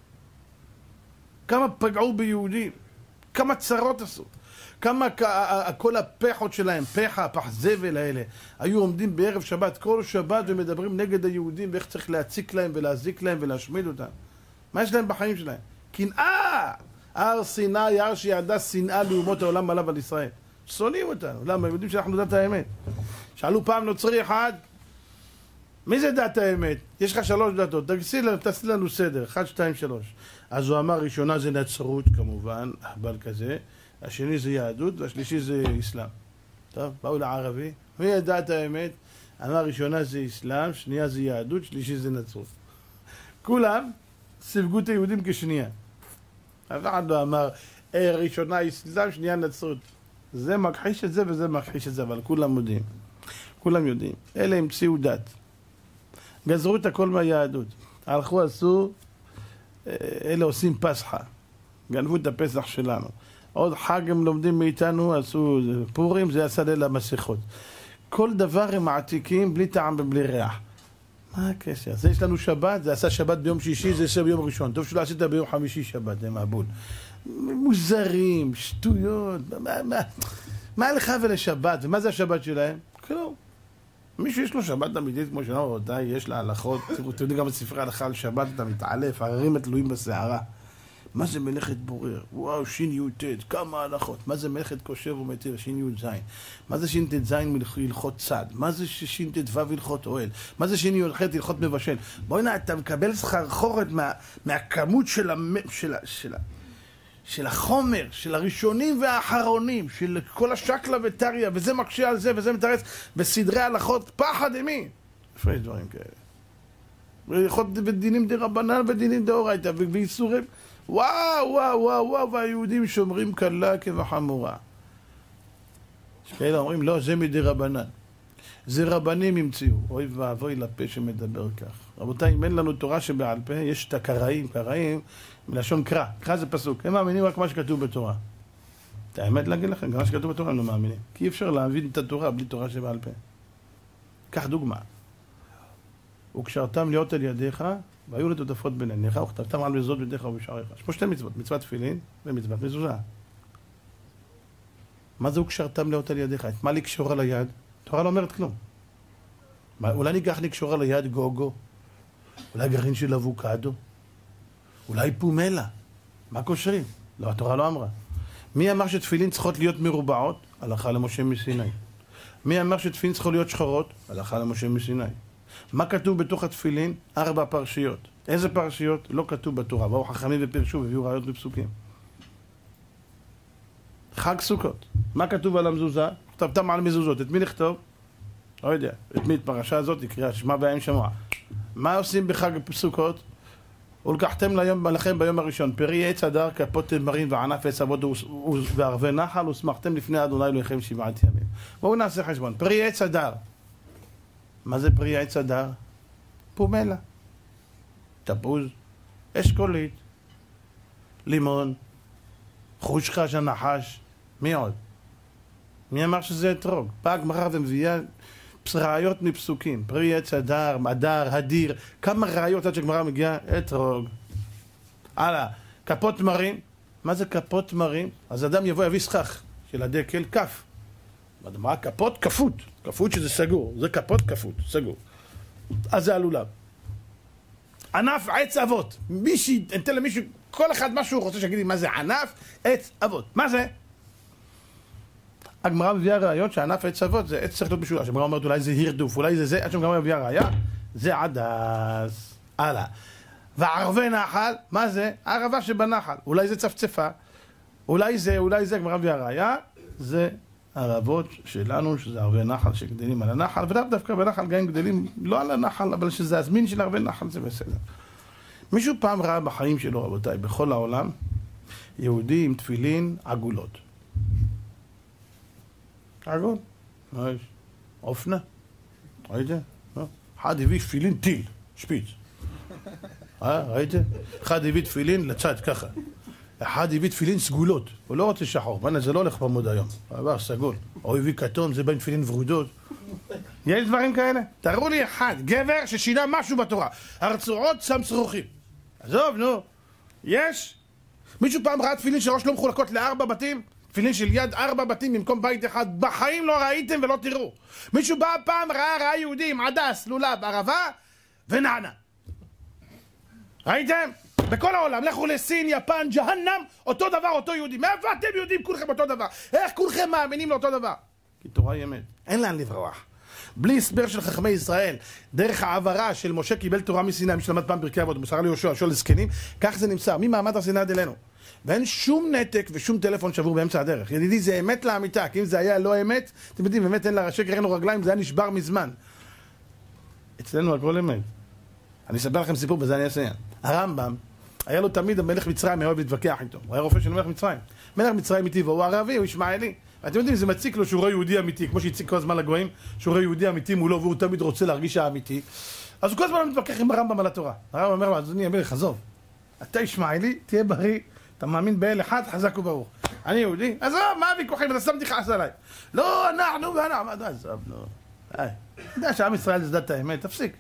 כמה פגעו ביהודים. כמה צרות עשו. כמה כל הפחות שלהם, פחה, פח זבל האלה, היו עומדים בערב שבת, כל שבת ומדברים נגד היהודים ואיך צריך להציק להם ולהזיק להם ולהשמיד אותם. מה יש להם בחיים שלהם? קנאה! הר סיני, הר שיעדה שנאה לאומות העולם עליו על ישראל. שונאים אותנו. למה? הם יודעים שאנחנו דת האמת. שאלו פעם נוצרי אחד, מי זה דת האמת? יש לך שלוש דתות, תעשי לנו סדר, אחד, שתיים, שלוש. אז הוא אמר, ראשונה זה נצרות כמובן, אהבל כזה, השני זה יהדות, והשלישי זה אסלאם. טוב, באו לערבי, מי דת האמת? אמר, ראשונה זה אסלאם, שנייה זה יהדות, שלישי זה נצרות. כולם סיווגו את היהודים כשנייה. אף אחד לא אמר, אה, ראשונה אסלאם, שנייה נצרות. זה מכחיש את זה וזה מכחיש את זה, אבל כולם יודעים. כולם יודעים. אלה המציאו דת. גזרו את הכל מהיהדות. הלכו, עשו, אלה עושים פסחה. גנבו את הפסח שלנו. עוד חג הם לומדים מאיתנו, עשו פורים, זה עשה ליל המסכות. כל דבר הם מעתיקים בלי טעם ובלי ריח. מה הקשר? זה יש לנו שבת, זה עשה שבת ביום שישי, זה עשה ביום ראשון. טוב שלא עשית ביום חמישי שבת, זה מעבוד. מוזרים, שטויות, מה, מה, מה לך ולשבת? ומה זה השבת שלהם? כלום. מישהו יש לו שבת אמיתית כמו שלנו, רבותיי, יש לה הלכות, תראו, אתם יודעים גם בספרי הלכה על שבת, אתה מתעלף, הררים התלויים בסערה. מה זה מלאכת בורר? וואו, שין י' ט', כמה הלכות. מה זה מלאכת כושר ומתיר? שין י' ז'. מה זה שין ט' ז' הלכות צד? מה זה שין ט' ו' הלכות אוהל? מה זה שין י' ח' הלכות מבשל? בואי נה, אתה מקבל סחרחורת מה, מהכמות של, המ... של, של, של החומר, של הראשונים והאחרונים, של כל השקלה וטריה, וזה מקשה על זה, וזה מתרץ, בסדרי הלכות, פחד אמי. איפה יש דברים כאלה? הלכות בדינים די רבנן ודינים דאורייתא, ואיסורים, וואו, וואו, וואו, וואו, והיהודים שומרים קלה כבחמורה. יש כאלה אומרים, לא, זה מדי רבנן. זה רבנים המציאו. אוי ואבוי לפה שמדבר כך. רבותיי, אם אין לנו תורה שבעל פה, יש את הקראים, קראים, מלשון קרא. קרא זה פסוק. הם מאמינים רק מה שכתוב בתורה. את האמת להגיד לכם, גם מה שכתוב בתורה הם לא מאמינים. כי אי אפשר להבין את התורה בלי תורה שבעל פה. קח דוגמה. וקשרתם להיות על ידיך, והיו לטוטפות בין עיניך, וכתבתם על מזוזות בידיך ובשעריך. יש פה שתי מצוות, מצוות תפילין ומצוות מזוזה. מה זה וקשרתם להיות על ידיך? את מה לקשור על היד? התורה לא אומרת כלום. מה, אולי ניקח לקשור על היד גוגו? אולי גרעין של אבוקדו? אולי פומלה? מה קושרים? לא, התורה לא אמרה. מי אמר שתפילין צריכות להיות מרובעות? הלכה למשה מסיני. מי אמר שתפילין צריכות להיות שחורות? הלכה למשה מסיני. מה כתוב בתוך התפילין? ארבע פרשיות. איזה פרשיות? לא כתוב בתורה. באו חכמים ופרשו והביאו ראיות בפסוקים. חג סוכות. מה כתוב על המזוזה? כתבתם על מזוזות. את מי לכתוב? לא יודע. את מי את פרשה הזאת? תקרא שמע והם שמוע. מה עושים בחג סוכות? ולקחתם ליום, לכם ביום הראשון פרי עץ הדר, כפות תמרים וענף עץ אבות וערבי נחל, ושמחתם לפני אדוני אלוהיכם שבעת ימים. בואו נעשה חשבון. פרי עץ הדר. מה זה פרי עץ הדר? פומלה, תפוז, אשכולית, לימון, חושחש הנחש. מי עוד? מי אמר שזה אתרוג? באה הגמרא ומביאה ראיות מפסוקים. פרי עץ הדר, הדר, הדיר. כמה ראיות עד שהגמרא מגיעה? אתרוג. הלאה. כפות תמרים. מה זה כפות תמרים? אז אדם יבוא יביא סכך של הדקל, כף. מה כפות? כפות. כפות שזה סגור. זה כפות כפות, סגור. אז זה הלולב. ענף עץ אבות. מישהי, נתן למישהו, כל אחד משהו הוא רוצה שיגיד לי מה זה ענף עץ אבות. מה זה? הגמרא מביאה ראיות שענף עץ אבות זה עץ צריך להיות משולש. הגמרא אומרת אולי זה הירדוף, אולי זה זה, עד שהגמרא מביאה ראיה, זה עדס. הלאה. וערבי נחל, מה זה? הערבה שבנחל. אולי זה צפצפה. אולי זה, אולי זה, הגמרא מביאה ראיה, זה ערבות שלנו, שזה ערבי נחל שגדלים על הנחל, ולאו דווקא בנחל גם גדלים לא על הנחל, אבל שזה הזמין של ערבי נחל, זה בסדר. מישהו פעם ראה בחיים שלו, רבותיי, בכל העולם, יהודי עם תפילין עגולות. עגול. מה יש? אופנה. ראיתם? אחד הביא תפילין טיל, שפיץ. אה, ראיתם? אחד הביא תפילין לצד, ככה. אחד הביא תפילין סגולות. הוא לא רוצה שחור. בנה, זה לא הולך במוד היום. עבר סגול. או הביא כתום, זה בין תפילין ורודות. יש דברים כאלה? תראו לי אחד, גבר ששינה משהו בתורה. הרצועות שם צרוכים. עזוב, נו. יש? מישהו פעם ראה תפילין שראש לא מחולקות לארבע בתים? תפילין של יד ארבע בתים במקום בית אחד. בחיים לא ראיתם ולא תראו. מישהו בא פעם ראה ראה יהודים, עדס, לולב, ערבה ונענה. ראיתם? בכל העולם, לכו לסין, יפן, ג'הנם, אותו דבר, אותו יהודי. מאיפה אתם יהודים כולכם אותו דבר? איך כולכם מאמינים לאותו דבר? כי תורה היא אמת. אין לאן לברוח. בלי הסבר של חכמי ישראל, דרך העברה של משה קיבל תורה מסיני, מי שלמד פעם פרקי אבות, מסרה ליהושע, שואל לזקנים, כך זה נמסר, ממעמד הר סיני עד אלינו. ואין שום נתק ושום טלפון שבור באמצע הדרך. ידידי, זה אמת לאמיתה, כי אם זה היה לא אמת, אתם יודעים, באמת אין לה שקר, אין לו רגליים, זה היה נשבר מזמן. אצלנו הכל אמת. אני אספר לכם סיפור, בזה אני אסיים. הרמב"ם, היה לו תמיד המלך מצרים, היה אוהב להתווכח איתו. הוא היה רופא של מלך מצרים. מלך מצרים אמיתי, והוא ערבי, הוא ישמעאלי. ואתם יודעים, זה מציק לו שהוא רואה יהודי אמיתי, כמו שהציק כל הזמן לגויים, שהוא רואה יהודי אמיתי מולו, והוא תמיד רוצה להרגיש האמיתי. אז הוא כל הזמן מתווכח עם הרמב"ם על התורה. הרמב"ם אומר לו, אדוני המלך, עזוב. אתה ישמעאלי, תהיה בריא, אתה מאמין באל אחד, חזק וברוך. אני יהודי, עזוב, מה הוויכוחים? אתה שם תכעס עליי. לא, אנחנו ואנחנו, עזוב, לא. די. אתה יודע שעם ישראל זה דת האמת, תפסיק.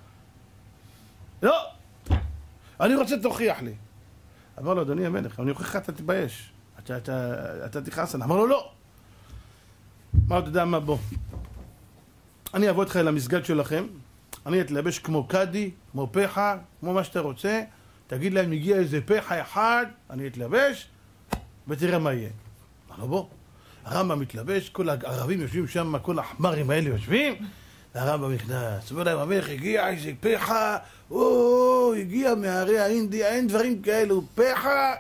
לא. אני רוצה תוכיח לי. אמר לו, אדוני המלך, אני אוכיח לך, אתה תתבייש. אתה, אתה, אתה תכעס עליי. אמר לו, לא. אמר לו, אתה יודע מה, בוא. אני אבוא איתך אל המסגד שלכם, אני אתלבש כמו קדי, כמו פחה, כמו מה שאתה רוצה, תגיד להם, הגיע איזה פחה אחד, אני אתלבש, ותראה מה יהיה. אמר לו, בוא. הרמב"ם מתלבש, כל הערבים יושבים שם, כל החמרים האלה יושבים, והרמב"ם נכנס. אומר להם, המלך הגיע איזה פחה, או, הגיע מהרי האינדיה, אין דברים כאלו, פחה,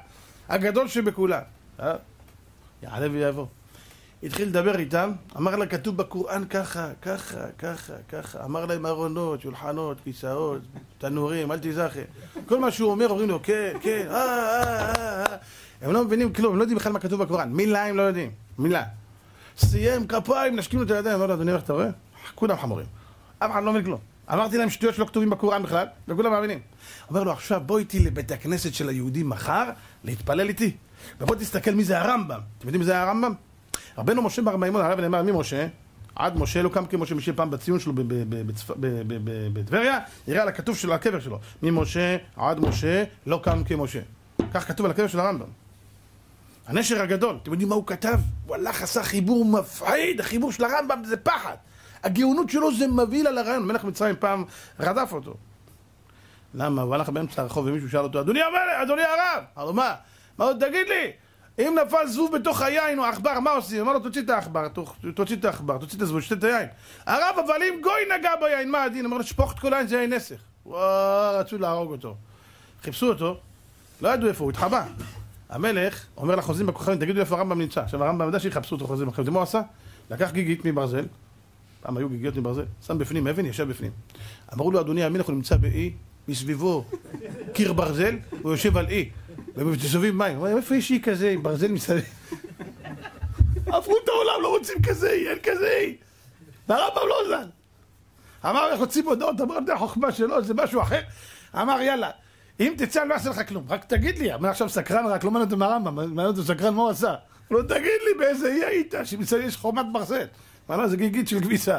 הגדול שבכולם. אה? יעלה ויבוא. התחיל לדבר איתם, אמר לה, כתוב בקוראן ככה, ככה, ככה, ככה. אמר להם ארונות, שולחנות, כיסאות, תנורים, אל תיזכר. כל מה שהוא אומר, אומרים לו, כן, כן, אה, אה, אה, אה. הם לא מבינים כלום, הם לא יודעים בכלל מה כתוב בקוראן. מילה הם לא יודעים, מילה. סיים, כפיים, נשקים את הידיים. אמר לו, אדוני, איך אתה רואה? כולם חמורים. אף אחד לא מבין כלום. אמרתי להם שטויות שלא כתובים בקוראן בכלל, וכולם מאמינים. אומר לו, עכשיו בוא איתי לבית הכנסת של היהודים מחר, להתפלל איתי. ובוא תסתכל מי זה הרמב"ם. אתם יודעים מי זה הרמב"ם? רבנו משה בר מימון, הרב נאמר, מי משה? עד משה, לא קם כמשה, משה פעם בציון שלו בטבריה, יראה על הכתוב שלו, על הקבר שלו. מי משה, עד משה, לא קם כמשה. כך כתוב על הקבר של הרמב"ם. הנשר הגדול, אתם יודעים מה הוא כתב? הוא הלך, עשה חיבור מפחיד, החיבור של הרמב"ם זה פחד. הגאונות שלו זה מביא על הרעיון. מלך מצרים פעם רדף אותו. למה? הוא הלך באמצע הרחוב ומישהו שאל אותו, אדוני המלך, אדוני הרב. אמר, מה? מה עוד תגיד לי? אם נפל זבוב בתוך היין או עכבר, מה עושים? אמר לו, תוציא את העכבר, תוציא את העכבר, תוציא את הזבוב, שתה את היין. הרב, אבל אם גוי נגע ביין, מה הדין? אמר לו, שפוך את כל היין, זה יין נסך. וואו, רצו להרוג אותו. חיפשו אותו, לא ידעו איפה, הוא התחבא. המלך אומר לחוזים בכוכבים, תגידו איפה הרמב"ם נמצא. עכשיו הרמב"ם יודע שיחפשו אותו חוזים בכוכבים. מה הוא עשה? לקח גיגית מברזל, פעם היו גיגיות מברזל, שם בפנים אבן, ישב בפנים. אמרו לו, אדוני המלך, הוא נמצא באי, מסביבו קיר ברזל, הוא יושב על אי. ומתסובבים מים. הוא אומר, איפה יש אי כזה, ברזל מסביב? עברו את העולם, לא רוצים כזה, אין כזה. והרמב"ם לא זן. אמר, איך רוצים הודעות? אמר, זה החוכמה שלו, זה משהו אחר. אמר, יאללה, אם תצא, אני לא אעשה לך כלום. רק תגיד לי, אמר עכשיו סקרן, רק לא מעניין אותו מהרמב"ם, מעניין אותו סקרן, מה הוא עשה? לא תגיד לי באיזה אי היית, שמצד יש חומת ברזל. אמר, זה גיגית של כביסה.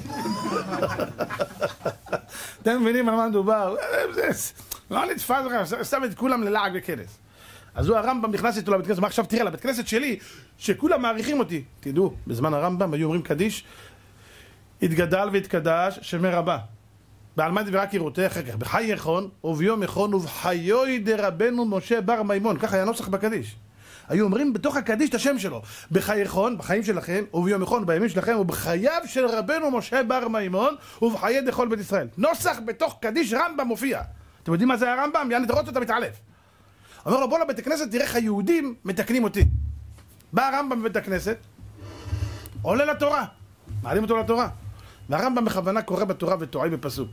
אתם מבינים על מה מדובר? לא נתפס לך, שם את כולם ללעג וכנס. אז הוא הרמב"ם נכנס איתו לבית כנסת, מה עכשיו תראה, לבית כנסת שלי, שכולם מעריכים אותי. תדעו, בזמן הרמב"ם היו אומרים קדיש, התגדל והתקדש שמי רבה. בעלמא דברה יראותיה אחר כך, בחי יכון וביום יכון ובחיוי דרבנו משה בר מימון. ככה היה נוסח בקדיש. היו אומרים בתוך הקדיש את השם שלו, בחי יכון, בחיים שלכם, וביום יכון, בימים שלכם, ובחייו של רבנו משה בר מימון, ובחיי דכל בית ישראל. נוסח בתוך קדיש רמב"ם מופיע. אתם יודעים מה זה הרמב"ם? יעני תראות אותה מתעלף. אומר לו, בוא לבית הכנסת, תראה איך היהודים מתקנים אותי. בא הרמב"ם בבית הכנסת, עולה לתורה, מעלים אותו לתורה. והרמב"ם בכוונה קורא בתורה וטועה בפסוק.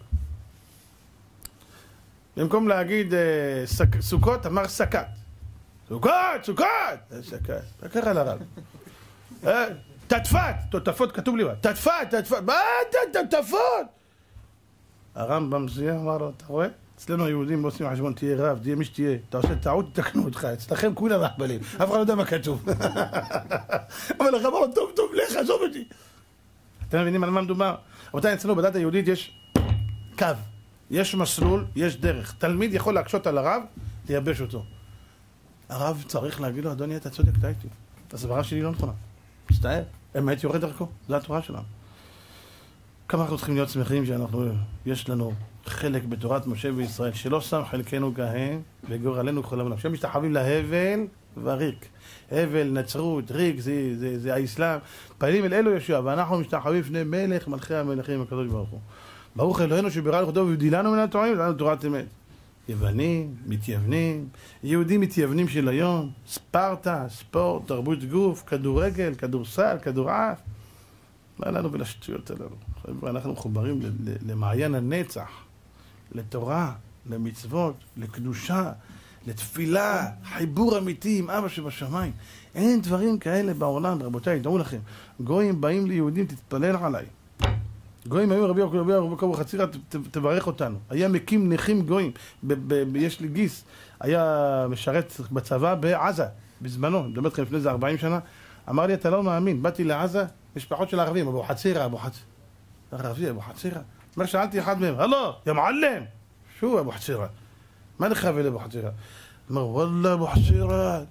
במקום להגיד סק, סוכות, אמר סקת. סוכות, סוכות! סקת. מה קרה לרב? תתפת, תתפות כתוב לי, תתפת, תתפת, מה תתפות? הרמב"ם זה אמר לו, אתה רואה? אצלנו היהודים לא עושים חשבון, תהיה רב, תהיה מי שתהיה, אתה עושה טעות, תתקנו אותך, אצלכם כולם מחבלים, אף אחד לא יודע מה כתוב. אבל לך אמר לו, טוב, טוב, לך, עזוב אותי. אתם מבינים על מה מדובר? רבותיי, אצלנו בדת היהודית יש קו, יש מסלול, יש דרך. תלמיד יכול להקשות על הרב, לייבש אותו. הרב צריך להגיד לו, אדוני, אתה צודק, טעיתי. הסברה שלי לא נכונה. מצטער, אמת יורד דרכו, זו התורה שלנו. כמה אנחנו צריכים להיות שמחים שאנחנו, יש לנו חלק בתורת משה וישראל, שלא שם חלקנו כהן וגורלנו כל העולם. שהם משתחווים להבל וריק. הבל, נצרות, ריק, זה, זה, זה האסלאם. פעלים אל אלו ישוע, ואנחנו משתחווים לפני מלך, מלכי המלכים, הקדוש ברוך הוא. ברוך אלוהינו שבירא לכבודו והבדילנו מן הטועים, לנו תורת אמת. יוונים, מתייוונים, יהודים מתייוונים של היום, ספרטה, ספורט, תרבות גוף, כדורגל, כדורסל, כדורעף. מה לנו ולשטויות הללו? אנחנו מחוברים למעיין הנצח, לתורה, למצוות, לקדושה, לתפילה, חיבור אמיתי עם אבא שבשמיים. אין דברים כאלה בעולם, רבותיי, דעו לכם. גויים באים ליהודים, תתפלל עליי. גויים היו רבי רבי רבי חצירה, תברך אותנו. היה מקים נכים גויים. יש לי גיס, היה משרת בצבא בעזה, בזמנו, אני מדבר אתכם לפני זה ארבעים שנה. אמר לי, אתה לא מאמין, באתי לעזה, משפחות של ערבים, אבו חצירה, אבו חצירה. ערבי, אבו חצירה. אומר, שאלתי אחד מהם, הלו, יא מעלם. שו אבו חצירה? מה נכבל אבו חצירה? אמר, וואלה אבו חצירה.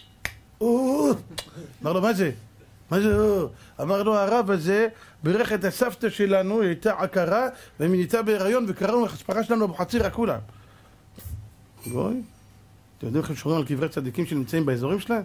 אמר לו, מה זה? מה זה? אמר לו, הרב הזה בירך את הסבתא שלנו, היא הייתה עקרה, והיא נהייתה בהיריון, וקראנו לחשפחה שלנו אבו חצירה כולם. גוי? אתם יודעים איך הם שומרים על קברי צדיקים שנמצאים באזורים שלהם?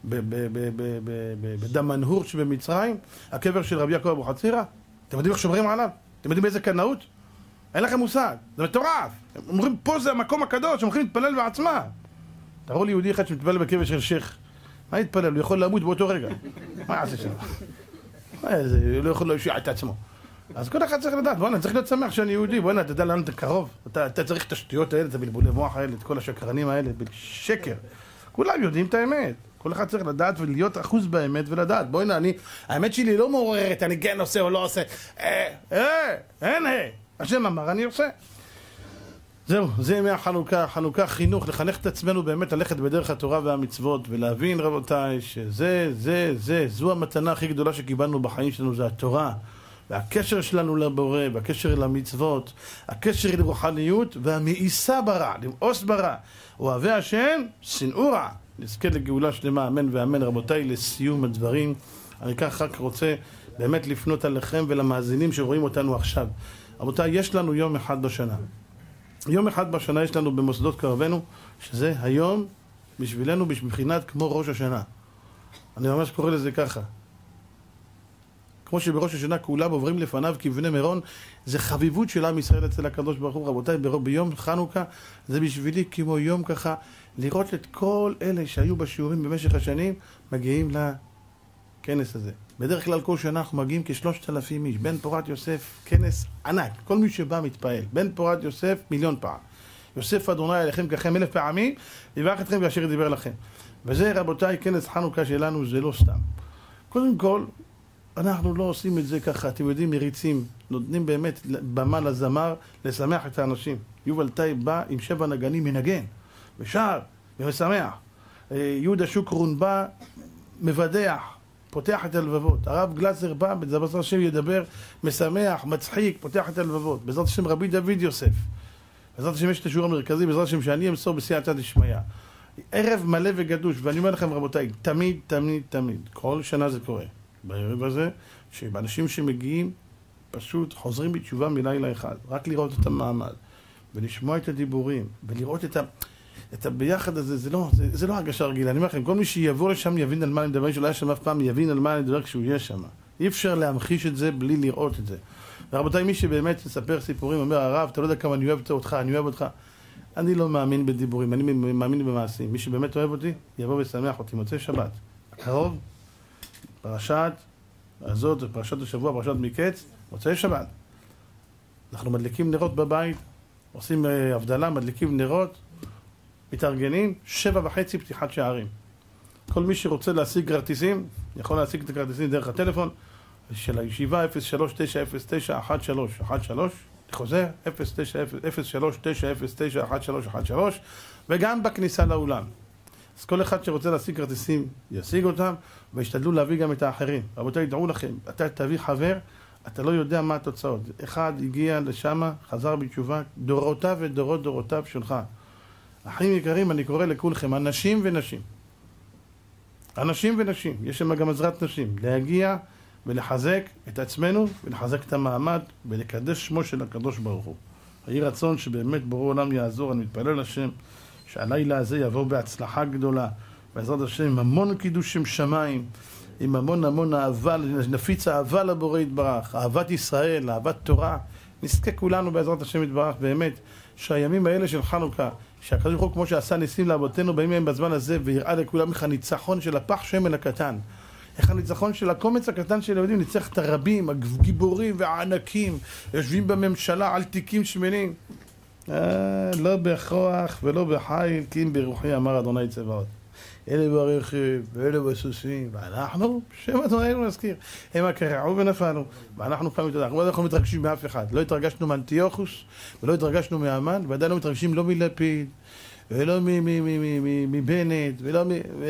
בדמנהור שבמצרים, הקבר של רבי יעקב אבו חצירה. אתם יודעים איך שומרים עליו? אתם יודעים באיזה קנאות? אין לכם מושג, זה מטורף. הם אומרים, פה זה המקום הקדוש, הם הולכים להתפלל בעצמם. תראו לי יהודי אחד שמתפלל בקבר של שייח. מה יתפלל? הוא יכול למות באותו רגע. מה יעשה שם? הוא לא יכול להושיע את עצמו. אז כל אחד צריך לדעת, בוא'נה, צריך להיות שמח שאני יהודי, בוא'נה, אתה יודע לאן אתה קרוב? אתה, אתה צריך את השטויות האלה, את הבלבולי מוח האלה, את כל השקרנים האלה, בשקר. כולם יודעים את האמת. כל אחד צריך לדעת ולהיות אחוז באמת ולדעת. בוא'נה, אני, האמת שלי לא מעוררת, אני כן עושה או לא עושה. אה, אה, אין, אה. השם אמר, אני עושה. זהו, זה ימי החנוכה, חנוכה חינוך, לחנך את עצמנו באמת ללכת בדרך התורה והמצוות, ולהבין רבותיי שזה, זה, זה, זו המתנה הכי גדולה שקיבלנו בחיים שלנו, זה התורה. והקשר שלנו לבורא, והקשר למצוות, הקשר לרוחניות, והמאיסה ברע, למאוס ברע. אוהבי השם, שנאו רע. נזכה לגאולה שלמה, אמן ואמן. רבותיי, לסיום הדברים, אני כך רק רוצה באמת לפנות עליכם ולמאזינים שרואים אותנו עכשיו. רבותיי, יש לנו יום אחד בשנה. יום אחד בשנה יש לנו במוסדות קרבנו, שזה היום בשבילנו מבחינת כמו ראש השנה. אני ממש קורא לזה ככה. כמו שבראש השנה כולם עוברים לפניו כבני מירון, זה חביבות של עם ישראל אצל הקדוש ברוך הוא. רבותיי, ביום חנוכה זה בשבילי כמו יום ככה, לראות את כל אלה שהיו בשיעורים במשך השנים, מגיעים לכנס הזה. בדרך כלל כל שנה אנחנו מגיעים כשלושת אלפים איש. בן פורת יוסף, כנס ענק. כל מי שבא מתפעל. בן פורת יוסף, מיליון פעם. יוסף אדוני עליכם ככם אלף פעמים, יברך אתכם כאשר ידבר לכם. וזה רבותיי, כנס חנוכה שלנו זה לא סתם. קודם כל, אנחנו לא עושים את זה ככה, אתם יודעים, מריצים, נותנים באמת במה לזמר לשמח את האנשים. יובל טייב בא עם שבע נגנים מנגן, ושר, ומשמח. יהודה שוקרון בא, מבדח, פותח את הלבבות. הרב גלזר בא, בעזרת השם ידבר, משמח, מצחיק, פותח את הלבבות. בעזרת השם רבי דוד יוסף. בעזרת השם יש את השיעור המרכזי, בעזרת השם שאני אמסור בסייעתא דשמיא. ערב מלא וגדוש, ואני אומר לכם רבותיי, תמיד, תמיד, תמיד, כל שנה זה קורה. בערב הזה, שאנשים שמגיעים פשוט חוזרים בתשובה מלילה אחד, רק לראות את המעמד, ולשמוע את הדיבורים, ולראות את ה... את הביחד הזה, זה לא, זה, זה לא הרגשה רגילה. אני אומר לכם, כל מי שיבוא לשם יבין על מה אני מדבר, שלא היה שם אף פעם, יבין על מה אני מדבר כשהוא יהיה שם. אי אפשר להמחיש את זה בלי לראות את זה. ורבותיי, מי שבאמת יספר סיפורים, אומר, הרב, אתה לא יודע כמה אני אוהב אותך, אני אוהב אותך. אני לא מאמין בדיבורים, אני מאמין במעשים. מי שבאמת אוהב אותי, יבוא וישמח אותי. מוצאי שבת. הקרוב, פרשת הזאת, פרשת השבוע, פרשת מקץ, מוצאי שבת. אנחנו מדליקים נרות בבית, עושים הבדלה, מדליקים נרות, מתארגנים, שבע וחצי פתיחת שערים. כל מי שרוצה להשיג כרטיסים, יכול להשיג את הכרטיסים דרך הטלפון של הישיבה אפס שלוש תשע אפס תשע אחת שלוש אחת שלוש, חוזר אפס שלוש תשע אפס תשע אחת שלוש אחת שלוש, וגם בכניסה לאולם. אז כל אחד שרוצה להשיג כרטיסים ישיג אותם, וישתדלו להביא גם את האחרים. רבותיי, דעו לכם, אתה תביא חבר, אתה לא יודע מה התוצאות. אחד הגיע לשם, חזר בתשובה, דורותיו ודורות דורותיו שלך. אחים יקרים, אני קורא לכולכם, אנשים ונשים. אנשים ונשים, יש שם גם עזרת נשים. להגיע ולחזק את עצמנו, ולחזק את המעמד, ולקדש שמו של הקדוש ברוך הוא. יהי רצון שבאמת בורא עולם יעזור, אני מתפלל לשם, שהלילה הזה יבוא בהצלחה גדולה, בעזרת השם, עם המון קידוש שם שמיים, עם המון המון אהבה, נפיץ אהבה לבורא יתברך, אהבת ישראל, אהבת תורה. נזכה כולנו בעזרת השם יתברך, באמת, שהימים האלה של חנוכה, שהקדוש ברוך הוא כמו שעשה ניסים לאבותינו בימים ההם בזמן הזה, ויראה לכולם איך הניצחון של הפח שמן הקטן, איך הניצחון של הקומץ הקטן של היהודים ניצח את הרבים, הגיבורים והענקים, יושבים בממשלה על תיקים שמנים. אה, לא בכוח ולא בחיל, כי אם ברוחי אמר אדוני צבאות. אלה ברכב ואלה בסוסים, ואנחנו, שם אדוננו נזכיר, הם הקרעו ונפלנו, ואנחנו פעמים תודה. אנחנו לא אנחנו מתרגשים מאף אחד, לא התרגשנו מאנטיוכוס, ולא התרגשנו מהמן, ועדיין לא מתרגשים לא מלפיד, ולא מבנט, ולא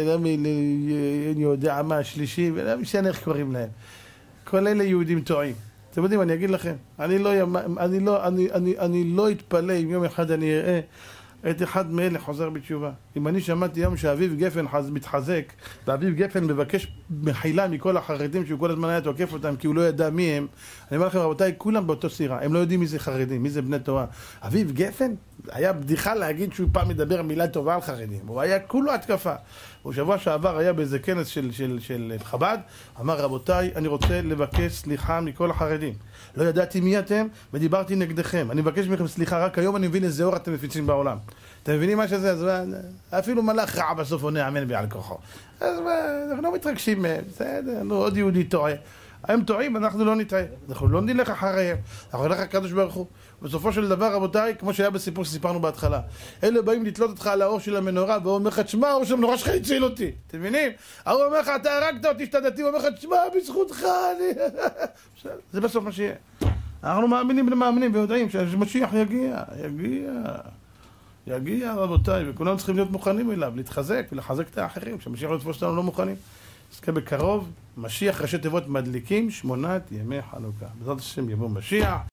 מי יודע מה השלישי, ולא משנה איך קוראים להם. כל אלה יהודים טועים. אתם יודעים, אני אגיד לכם, אני לא, אני לא, אני, אני, אני לא אתפלא אם יום אחד אני אראה את אחד מאלה חוזר בתשובה. אם אני שמעתי יום שאביב גפן מתחזק, ואביב גפן מבקש מחילה מכל החרדים שהוא כל הזמן היה תוקף אותם כי הוא לא ידע מי הם, אני אומר לכם רבותיי, כולם באותו סירה, הם לא יודעים מי זה חרדים, מי זה בני תורה. אביב גפן היה בדיחה להגיד שהוא פעם מדבר מילה טובה על חרדים, הוא היה כולו התקפה. הוא שבוע שעבר היה באיזה כנס של, של, של חב"ד, אמר רבותיי, אני רוצה לבקש סליחה מכל החרדים. לא ידעתי מי אתם ודיברתי נגדכם. אני מבקש מכם סליחה, רק היום אני מבין איזה אור אתם מפיצים בעולם. אתם מבינים מה שזה? אז אפילו מלאך רע בסוף עונה אמן בעל כוחו. אז אנחנו לא מתרגשים מהם, בסדר, נו, עוד יהודי טועה. הם טועים, אנחנו לא נטעה. אנחנו לא נלך אחריהם, אנחנו נלך הקדוש ברוך הוא. בסופו של דבר, רבותיי, כמו שהיה בסיפור שסיפרנו בהתחלה, אלה באים לתלות אותך על האור של המנורה, והוא אומר לך, תשמע, האור של המנורה שלך הציל אותי. אתם מבינים? הוא אומר לך, אתה הרגת אותי, השתדתי, הוא אומר לך, תשמע, בזכותך, אני... זה בסוף מה שיהיה. אנחנו מאמינים ומאמינים ויודעים שמשיח יגיע, יגיע, יגיע, רבותיי, וכולנו צריכים להיות מוכנים אליו, להתחזק ולחזק את האחרים, שמשיח לא יתפוס אותנו לא מוכנים. אז כן, בקרוב, משיח ראשי תיבות מדליקים שמונת ימי חנוכה. בעזרת השם יבוא משיח.